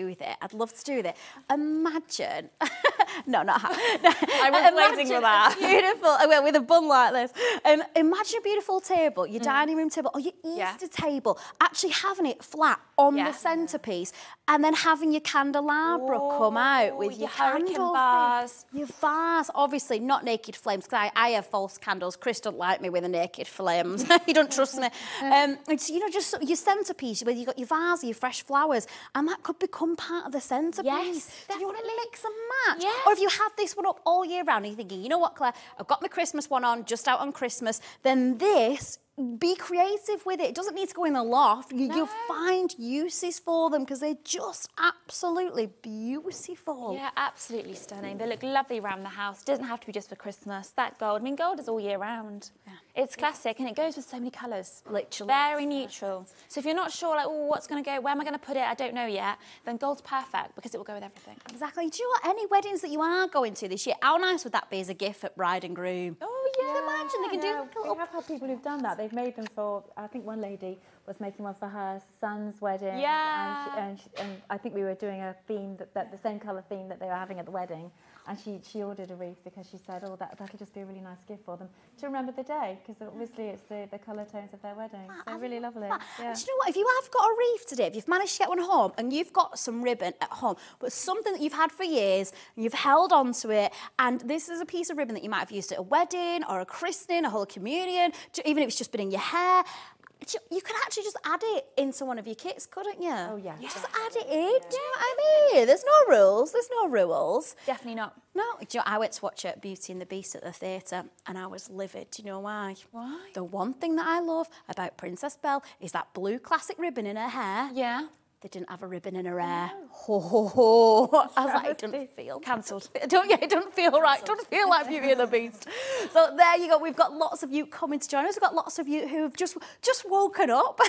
I'd love to do that. Imagine, no, not how. I was waiting for that. Beautiful, well, with a bun like this. Imagine a beautiful table, your dining room table or your Easter table, actually having it flat on the centrepiece and then having your candelabra come out with your hurricane candles bars. in. Your vase, obviously not naked flames, because I have false candles. Chris don't like me with the naked flames. He don't trust me. It's, you know, just your centrepiece where you've got your vase, your fresh flowers, and that could become part of the centrepiece. Yes, So you want to mix and match. Yeah. Or if you have this one up all year round and you're thinking, you know what, Claire, I've got my Christmas one on, just out on Christmas, then this, be creative with it. It doesn't need to go in the loft. You'll find uses for them because they're just absolutely beautiful. Yeah, absolutely stunning. They look lovely around the house. Doesn't have to be just for Christmas. That gold, I mean, gold is all year round. Yeah. It's classic and it goes with so many colours. Literally. Very neutral. So if you're not sure, like, oh, what's going to go, where am I going to put it, I don't know yet, then gold's perfect because it will go with everything. Exactly. Do you know what? Any weddings that you are going to this year, how nice would that be as a gift for bride and groom? Oh, yeah. Imagine they can do like a little... We have had people who've done that. They've made them for, I think one lady was making one for her son's wedding. Yeah. And I think we were doing a theme, that the same colour theme that they were having at the wedding. And she ordered a wreath because she said, oh, that'll just be a really nice gift for them to remember the day, because obviously it's the colour tones of their wedding. So really lovely. Yeah. Do you know what? If you have got a wreath today, if you've managed to get one home and you've got some ribbon at home, but something that you've had for years and you've held on to it, and this is a piece of ribbon that you might have used at a wedding or a christening, a Holy Communion, even if it's just been in your hair, you could actually just add it into one of your kits, couldn't you? Oh, yeah. Just add it in. Do you know what I mean? There's no rules. There's no rules. Definitely not. No. Do you know, I went to watch Beauty and the Beast at the theatre and I was livid. Do you know why? Why? The one thing that I love about Princess Belle is that blue classic ribbon in her hair. Yeah. They didn't have a ribbon in her hair. Ho, ho, ho. I was like, it doesn't feel... Cancelled. It doesn't feel right. It doesn't feel like Beauty and the Beast. So there you go. We've got lots of you coming to join us. We've got lots of you who have just woken up.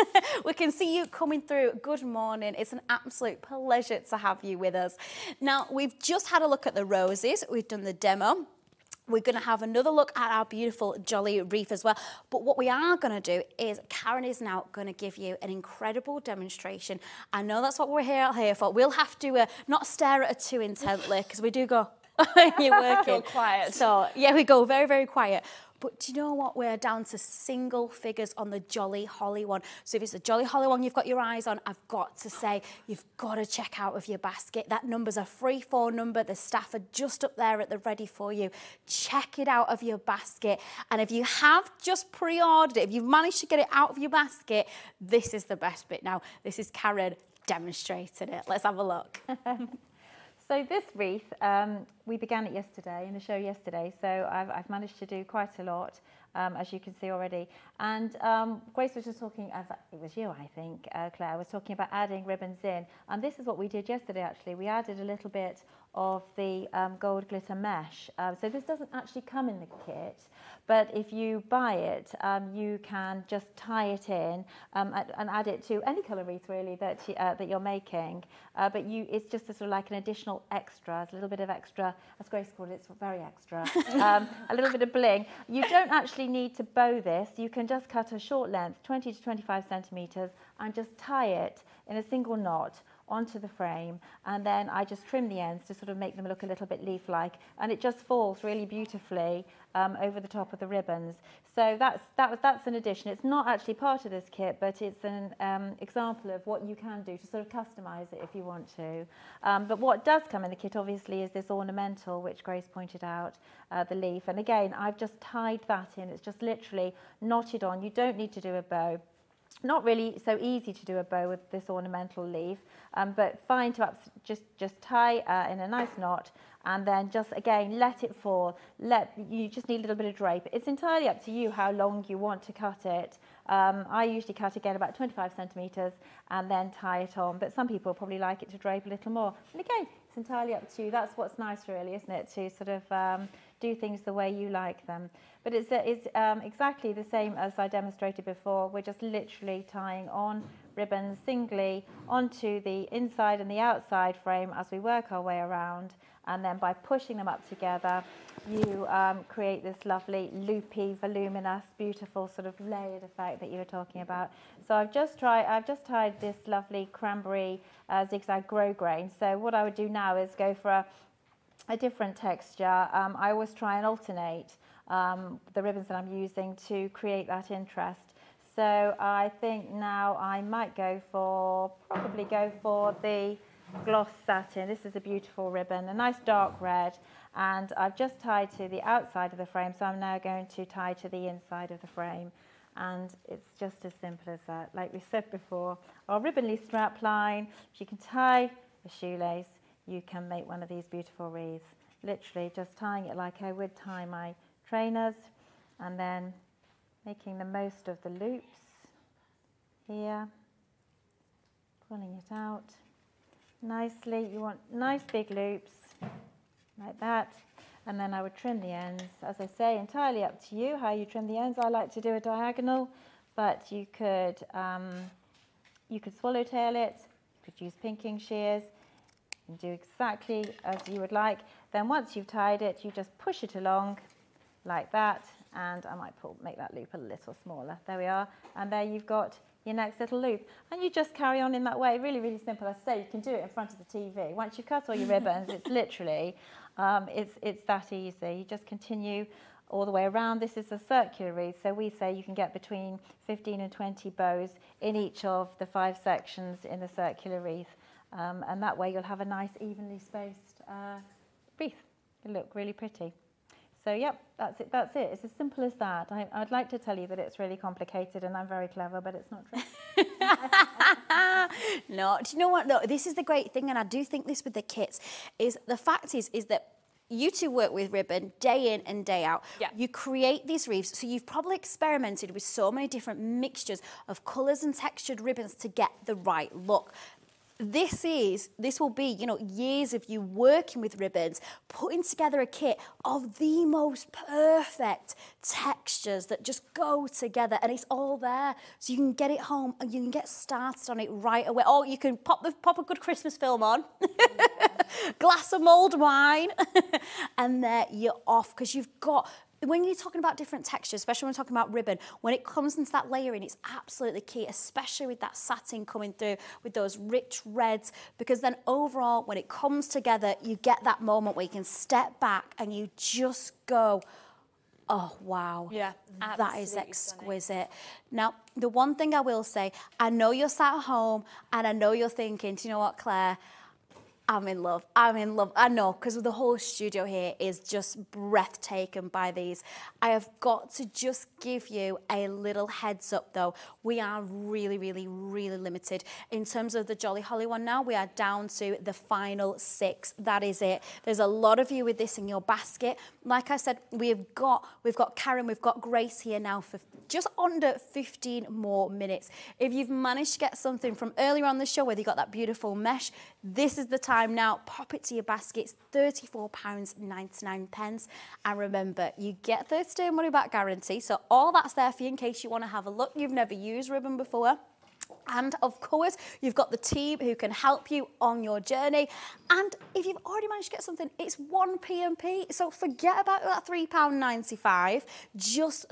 We can see you coming through. Good morning. It's an absolute pleasure to have you with us. Now, we've just had a look at the roses. We've done the demo. We're going to have another look at our beautiful jolly wreath as well. But what we are going to do is Karen is now going to give you an incredible demonstration. I know that's what we're here for. We'll have to not stare at her too intently because we do go, you're working. Go quiet. So, yeah, we go very, very quiet. But do you know what? We're down to single figures on the Jolly Holly one. So if it's the Jolly Holly one you've got your eyes on, I've got to say, you've got to check out of your basket. That number's a free phone number. The staff are just up there at the ready for you. Check it out of your basket. And if you have just pre-ordered it, if you've managed to get it out of your basket, this is the best bit now. This is Karen demonstrating it. Let's have a look. So this wreath, we began it yesterday, in the show yesterday, so I've managed to do quite a lot, as you can see already. And Grace was just talking, it was you, I think, Claire, was talking about adding ribbons in. And this is what we did yesterday, actually. We added a little bit of the gold glitter mesh. So this doesn't actually come in the kit, but if you buy it, you can just tie it in and add it to any colour wreath, really, that you're making. But it's just a sort of like an additional extra, a little bit of extra, as Grace called it, it's very extra, a little bit of bling. You don't actually need to bow this. You can just cut a short length, 20 to 25 centimetres, and just tie it in a single knot onto the frame, and then I just trim the ends to sort of make them look a little bit leaf-like, and it just falls really beautifully over the top of the ribbons. So that's an addition. It's not actually part of this kit, but it's an example of what you can do to sort of customise it if you want to. But what does come in the kit, obviously, is this ornamental, which Grace pointed out, the leaf. And again, I've just tied that in. It's just literally knotted on. You don't need to do a bow. Not really so easy to do a bow with this ornamental leaf, but fine to just tie in a nice knot, and then just again let it fall. You just need a little bit of drape. It's entirely up to you how long you want to cut it. I usually cut again about 25 centimetres and then tie it on, but some people probably like it to drape a little more. And again, it's entirely up to you. That's what's nice, really, isn't it? To sort of do things the way you like them. But it's exactly the same as I demonstrated before. We're just literally tying on ribbons singly onto the inside and the outside frame as we work our way around. And then by pushing them up together, you create this lovely, loopy, voluminous, beautiful sort of layered effect that you were talking about. So I've just tied this lovely cranberry zigzag grosgrain. So what I would do now is go for a different texture. I always try and alternate the ribbons that I'm using to create that interest. So I think now I might probably go for the gloss satin. This is a beautiful ribbon, a nice dark red, and I've just tied to the outside of the frame, so I'm now going to tie to the inside of the frame. And it's just as simple as that. Like we said before, our ribbonly strap line, if you can tie a shoelace, you can make one of these beautiful wreaths. Literally just tying it like I would tie my trainers, and then making the most of the loops here, pulling it out nicely. You want nice big loops like that, and then I would trim the ends. As I say, entirely up to you how you trim the ends. I like to do a diagonal, but you could swallowtail it, you could use pinking shears, and do exactly as you would like. Then once you've tied it, you just push it along like that, and I might make that loop a little smaller. There we are, and there you've got your next little loop, and you just carry on in that way. Really, really simple. As I say, you can do it in front of the TV. Once you've cut all your ribbons, it's literally, it's that easy. You just continue all the way around. This is a circular wreath, so we say you can get between 15 and 20 bows in each of the 5 sections in the circular wreath, and that way you'll have a nice evenly spaced wreath. It'll look really pretty. So, yep, that's it. It's as simple as that. I'd like to tell you that it's really complicated and I'm very clever, but it's not true. No, do you know what? No, this is the great thing, and I do think this with the kits, is the fact is that you two work with ribbon day in and day out. Yeah. You create these wreaths, so you've probably experimented with so many different mixtures of colours and textured ribbons to get the right look. This will be, you know, years of you working with ribbons, putting together a kit of the most perfect textures that just go together, and it's all there. So you can get it home and you can get started on it right away. Oh, you can pop a good Christmas film on, glass of mulled wine, and there you're off, because you've got, when you're talking about different textures, especially when we're talking about ribbon, when it comes into that layering, it's absolutely key, especially with that satin coming through with those rich reds, because then overall, when it comes together, you get that moment where you can step back and you just go, oh, wow. Yeah, that is exquisite. Stunning. Now, the one thing I will say, I know you're sat at home and I know you're thinking, do you know what, Claire? I'm in love. I know, because the whole studio here is just breathtaking by these. I have got to just give you a little heads up though. We are really, really, really limited. In terms of the Jolly Holly one now, we are down to the final 6. That is it. There's a lot of you with this in your basket. Like I said, we've got Karen, we've got Grace here now for just under 15 more minutes. If you've managed to get something from earlier on the show, whether you got that beautiful mesh, this is the time now. Pop it to your basket. It's £34.99. And remember, you get 30-day money back guarantee. So all that's there for you in case you want to have a look. You've never used ribbon before. And of course, you've got the team who can help you on your journey. And if you've already managed to get something, it's 1 P&P. So forget about that £3.95, just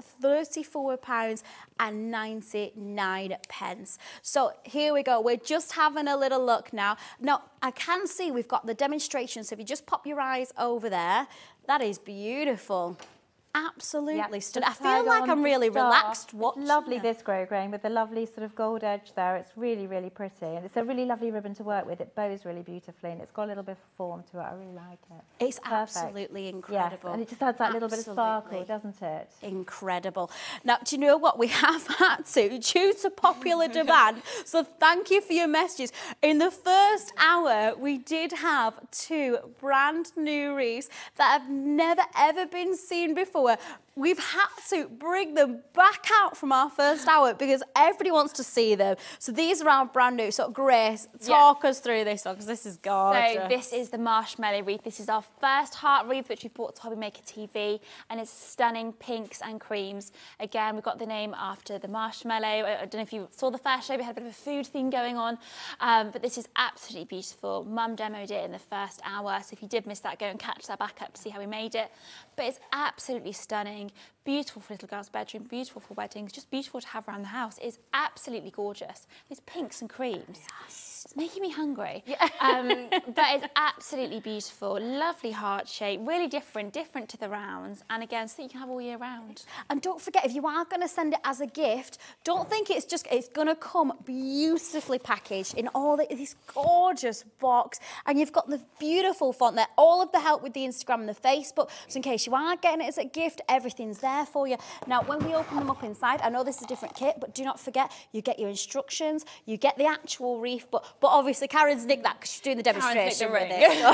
£34.99. So here we go. We're just having a little look now. Now, I can see we've got the demonstration. So if you just pop your eyes over there, that is beautiful. Absolutely stunning. I feel like I'm really relaxed watching. Lovely, this grosgrain with the lovely sort of gold edge there. It's really, really pretty, and it's a really lovely ribbon to work with. It bows really beautifully, and it's got a little bit of form to it. I really like it. It's absolutely incredible. Yes, and it just adds that little bit of sparkle, doesn't it? Incredible. Now, do you know what? We have had to, due to popular demand, so thank you for your messages. In the first hour, we did have 2 brand new wreaths that have never, ever been seen before. we've had to bring them back out from our first hour because everybody wants to see them. So these are our brand new. So Grace, talk us through this one because this is gorgeous. So this is the marshmallow wreath. This is our first heart wreath, which we brought to Hobbymaker TV, and it's stunning pinks and creams. Again, we got the name after the marshmallow. I don't know if you saw the first show, we had a bit of a food theme going on, but this is absolutely beautiful. Mum demoed it in the first hour, so if you did miss that, go and catch that back up to see how we made it. But it's absolutely stunning, beautiful for little girl's bedroom, beautiful for weddings, just beautiful to have around the house. It's absolutely gorgeous. These pinks and creams. Yes. It's making me hungry. Yeah. But it's absolutely beautiful, lovely heart shape, really different to the rounds, and again, so that you can have all year round. And don't forget, if you are going to send it as a gift, don't think it's going to come beautifully packaged in all this gorgeous box, and you've got the beautiful font there, all of the help with the Instagram and the Facebook, so in case you are getting it as a gift, everything's there for you. Now, when we open them up inside, I know this is a different kit, but do not forget, you get your instructions, you get the actual wreath, but obviously Karen's nicked that because she's doing the demonstration with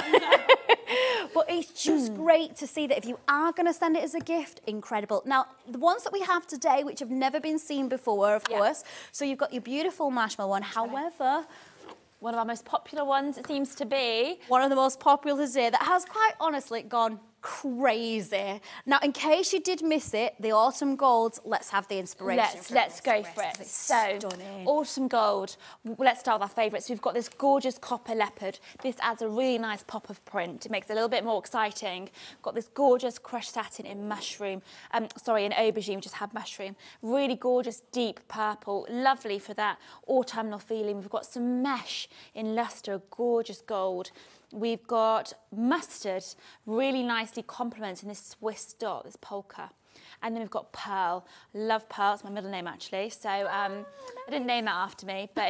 it. But it's just great to see that if you are going to send it as a gift, incredible. Now, the ones that we have today, which have never been seen before, of course, so you've got your beautiful marshmallow one. However, one of our most popular ones, it seems to be. One of the most popular today that has quite honestly gone crazy. Now, in case you did miss it, the autumn golds, let's have the inspiration. Let's go for it. So, stunning. Autumn gold, let's start with our favourites. We've got this gorgeous copper leopard. This adds a really nice pop of print. It makes it a little bit more exciting. We've got this gorgeous crushed satin in mushroom, in aubergine, just had mushroom. Really gorgeous deep purple, lovely for that autumnal feeling. We've got some mesh in lustre, gorgeous gold. We've got mustard, really nicely complementing this Swiss dot, this polka. And then we've got pearl. Love pearl, it's my middle name actually. So I didn't name that after me, but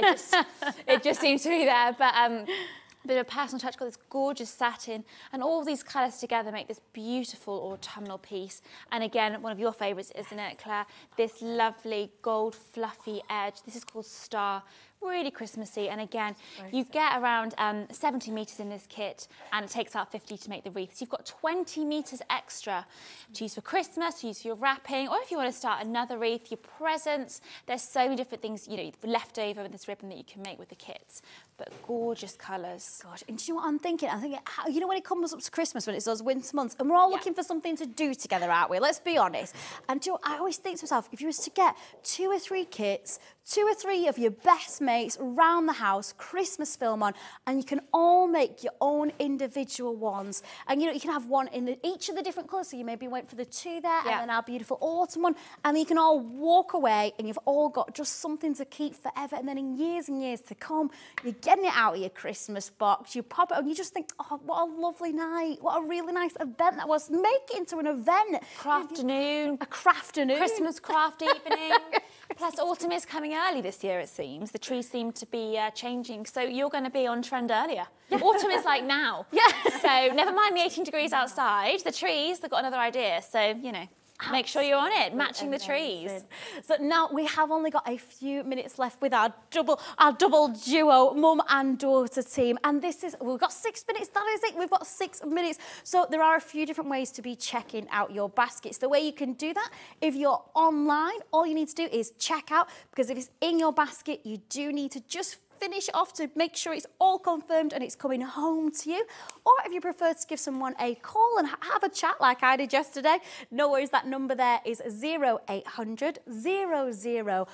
it just seems to be there. But a bit of a personal touch, got this gorgeous satin, and all these colours together make this beautiful autumnal piece. And again, one of your favourites, isn't it, Claire? This lovely gold fluffy edge. This is called Star. Really Christmassy, and again, you get around 70 metres in this kit, and it takes out 50 to make the wreath. So you've got 20 metres extra to use for Christmas, to use for your wrapping, or if you want to start another wreath, your presents. There's so many different things, you know, left over with this ribbon that you can make with the kits. But gorgeous colours. Gosh, and do you know what I'm thinking? You know, when it comes up to Christmas, when it's those winter months, and we're all looking for something to do together, aren't we? Let's be honest. And do you know, I always think to myself, if you was to get 2 or 3 kits, 2 or 3 of your best mates around the house, Christmas film on, and you can all make your own individual ones. And you know, you can have one in each of the different colours. So you maybe went for the 2 there, and then our beautiful autumn one, and then you can all walk away, and you've all got just something to keep forever. And then in years and years to come, you're getting it out of your Christmas box, you pop it, and you just think, oh, what a lovely night, what a really nice event that was. Make it into an event. Crafternoon. A crafternoon. Christmas craft evening. Plus, autumn is coming early this year, it seems. The trees seem to be changing, so you're going to be on trend earlier. Autumn is like now. Yeah. So never mind the 18 degrees outside. The trees, they've got another idea. So, you know, make sure you're on it, matching the trees. So now we have only got a few minutes left with our double duo, mum and daughter team. And we've got 6 minutes, that is it. We've got 6 minutes. So there are a few different ways to be checking out your baskets. The way you can do that, if you're online, all you need to do is check out, because if it's in your basket, you do need to just finish it off to make sure it's all confirmed and it's coming home to you. Or if you prefer to give someone a call and have a chat like I did yesterday, no worries, that number there is 0800 00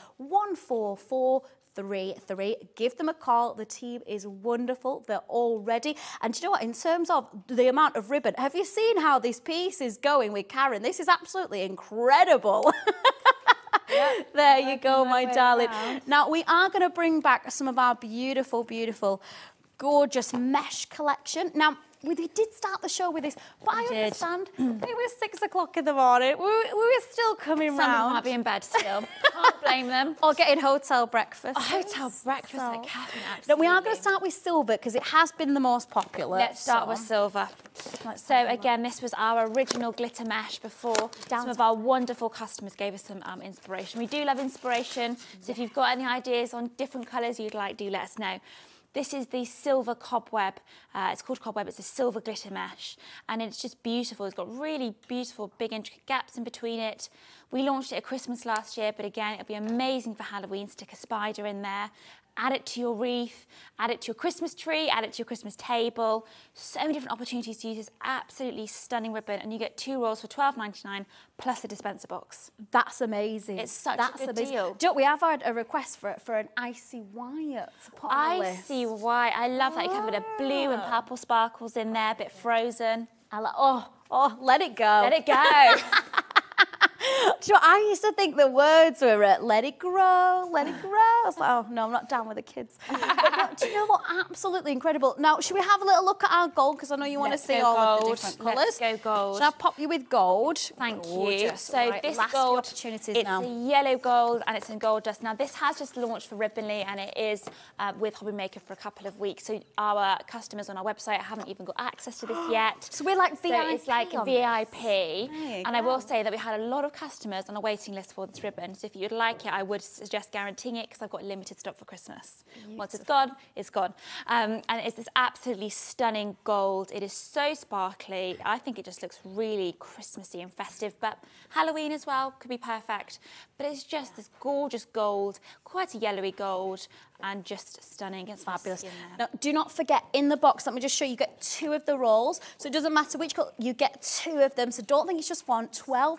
14433. Give them a call. The team is wonderful. They're all ready. And do you know what? In terms of the amount of ribbon, have you seen how this piece is going with Karen? This is absolutely incredible. Yeah, there you go, my darling. Now, we are going to bring back some of our beautiful, beautiful, gorgeous mesh collection. Now, we did start the show with this, but I understand it was 6 o'clock in the morning. We were still coming round. Some might be in bed still. Can't blame them. Or getting hotel breakfast. Hotel breakfast, like Catherine, absolutely. Now, we are going to start with silver because it has been the most popular. Let's start with silver. So again, this was our original glitter mesh before. Some of our wonderful customers gave us some inspiration. We do love inspiration, so if you've got any ideas on different colours you'd like, do let us know. This is the silver cobweb. It's called cobweb. It's a silver glitter mesh, and it's just beautiful. It's got really beautiful, big, intricate gaps in between it. We launched it at Christmas last year, but again, it'll be amazing for Halloween. Stick a spider in there. Add it to your wreath, add it to your Christmas tree, add it to your Christmas table. So many different opportunities to use this absolutely stunning ribbon, and you get 2 rolls for £12.99 plus a dispenser box. That's amazing. It's such a good deal. Do you know, we have had a request for an icy wire to put on the list. Icy white. I love that. You have a bit of blue and purple sparkles in there, a bit frozen. I like, oh, let it go. Let it go. Do you know, I used to think the words were let it grow, let it grow. I was like, oh, no, I'm not down with the kids. But no, do you know what? Absolutely incredible. Now, should we have a little look at our gold? Because I know you want to see all of the different colours. Let's go gold. Shall I pop you with gold? Thank you. Gorgeous. So Right, this last gold, opportunities it's now. a yellow gold and it's in gold dust. Now, this has just launched for Ribbonly, and it is with Hobby Maker for a couple of weeks. So our customers on our website haven't even got access to this yet. So we're like VIP. So it's like on VIP. this. There you And I go. will say that we had a lot of customers on a waiting list for this ribbon. So if you'd like it, I would suggest guaranteeing it, because I've got limited stock for Christmas. Once it's gone, it's gone. And it's this absolutely stunning gold. It is so sparkly. I think it just looks really Christmassy and festive, but Halloween as well could be perfect. But it's just this gorgeous gold, quite a yellowy gold, and just stunning. It's fabulous. Now, do not forget, in the box, let me just show you, get 2 of the rolls. So it doesn't matter which color, you get 2 of them. So don't think it's just one,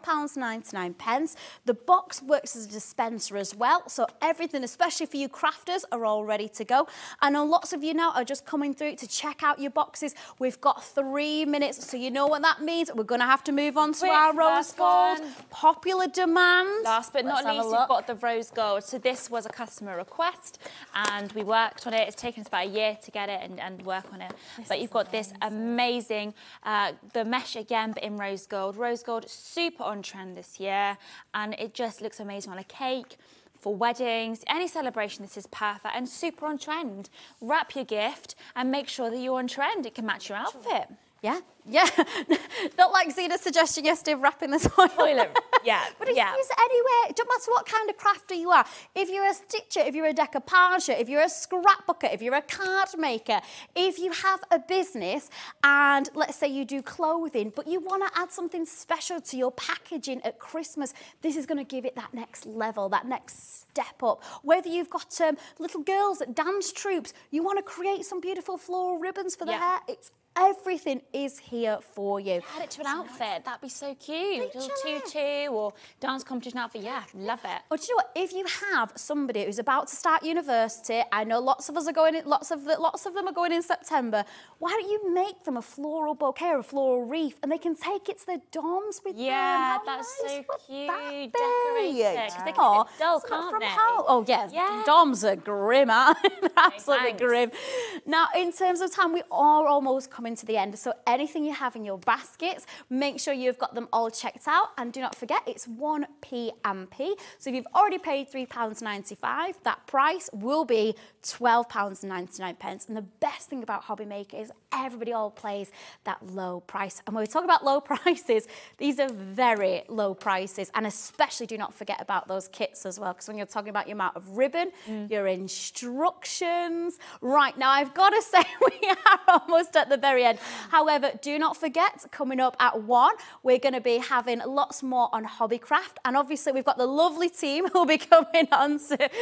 £12.99. The box works as a dispenser as well. So everything, especially for you crafters, are all ready to go. I know lots of you now are just coming through to check out your boxes. We've got 3 minutes, so you know what that means. We're going to have to move on to Quick, our rose last gold. one. Popular demand. Last but not Let's have a least, look. we've got the rose gold. So this was a customer request, and we worked on it. It's taken us about a year to get it and work on it. But you've got this amazing, the mesh again, but in rose gold. Rose gold, super on trend this year, and it just looks amazing on a cake. For weddings, any celebration, this is perfect and super on trend. Wrap your gift and make sure that you're on trend. It can match your outfit. Yeah, yeah. Not like Zena's suggestion yesterday of wrapping the toilet. Yeah, But it's yeah. used anywhere. It doesn't matter what kind of crafter you are. If you're a stitcher, if you're a decoupager, if you're a scrapbooker, if you're a card maker, if you have a business and let's say you do clothing, but you want to add something special to your packaging at Christmas, this is going to give it that next level, that next step up. Whether you've got little girls at dance troupes, you want to create some beautiful floral ribbons for the hair, everything is here for you. Add it to an outfit. That'd be so cute. Little Literally. tutu or dance competition outfit. Yeah, love it. Or do you know what? If you have somebody who's about to start university, I know lots of us are going in, lots of them are going in September. Why don't you make them a floral bouquet or a floral wreath, and they can take it to their dorms with them? Yeah, How that's nice so would cute. that be? Decorate it, 'cause they can Aw, get dull, it's not can't from they? home. Oh yeah, Yeah. dorms are grim, aren't they? They're absolutely thanks. grim. Now, in terms of time, we are almost coming to the end. So anything you have in your baskets, make sure you've got them all checked out. And do not forget, it's 1p&p. So if you've already paid £3.95, that price will be £12.99. And the best thing about Hobby Maker is everybody all plays that low price. And when we talk about low prices, these are very low prices. And especially do not forget about those kits as well, because when you're talking about your amount of ribbon, your instructions. Right, now I've got to say we are almost at the very end. However, do not forget, coming up at 1, we're going to be having lots more on Hobbycraft. And obviously we've got the lovely team who'll be coming on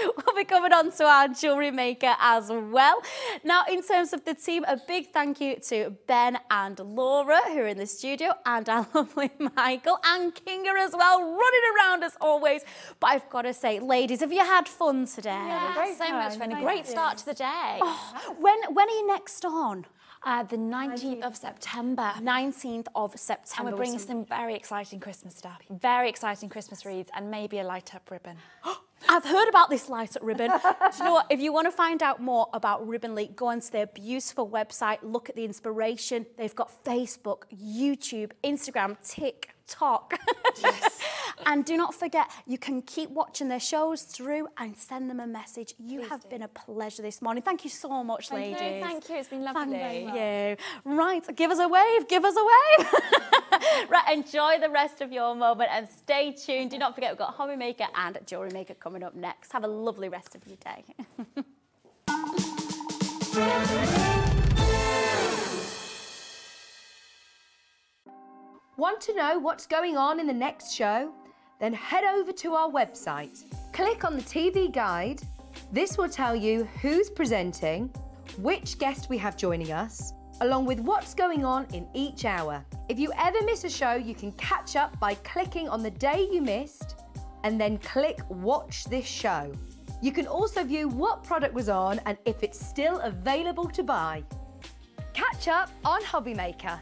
to our jewellery maker as well. Now, in terms of the team, a big thank you to Ben and Laura who are in the studio, and our lovely Michael and Kinga as well, running around as always. But I've got to say, ladies, have you had fun today? Yeah, so much fun. A great start to the day. When are you next on? The 19th of September. 19th of September. And we're bringing some very exciting Christmas stuff. Very exciting Christmas wreaths and maybe a light-up ribbon. I've heard about this light-up ribbon. Do you know what? If you want to find out more about Ribbonly, go onto their beautiful website, look at the inspiration. They've got Facebook, YouTube, Instagram, TikTok. Yes. And do not forget, you can keep watching their shows through and send them a message. You have been a pleasure this morning. Thank you so much, ladies. Thank you. It's been lovely. Thank you. Right, give us a wave. Give us a wave. Right, enjoy the rest of your moment and stay tuned. Do not forget, we've got Hobby Maker and Jewellery Maker coming up next. Have a lovely rest of your day. Want to know what's going on in the next show? Then head over to our website. Click on the TV guide. This will tell you who's presenting, which guest we have joining us, along with what's going on in each hour. If you ever miss a show, you can catch up by clicking on the day you missed and then click Watch This Show. You can also view what product was on and if it's still available to buy. Catch up on HobbyMaker.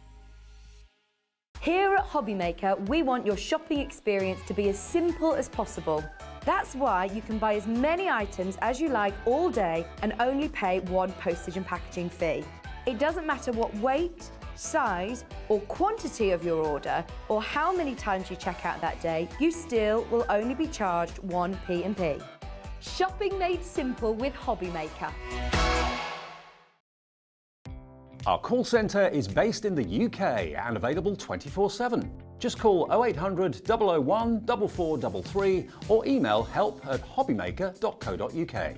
Here at HobbyMaker, we want your shopping experience to be as simple as possible. That's why you can buy as many items as you like all day and only pay one postage and packaging fee. It doesn't matter what weight, size or quantity of your order or how many times you check out that day, you still will only be charged one P&P. Shopping made simple with HobbyMaker. Our call centre is based in the UK and available 24/7. Just call 0800 001 4433 or email help@hobbymaker.co.uk.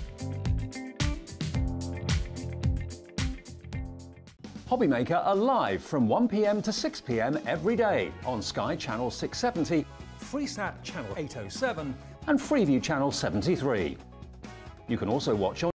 HobbyMaker are live from 1 PM to 6 PM every day on Sky Channel 670, Freesat Channel 807 and Freeview Channel 73. You can also watch on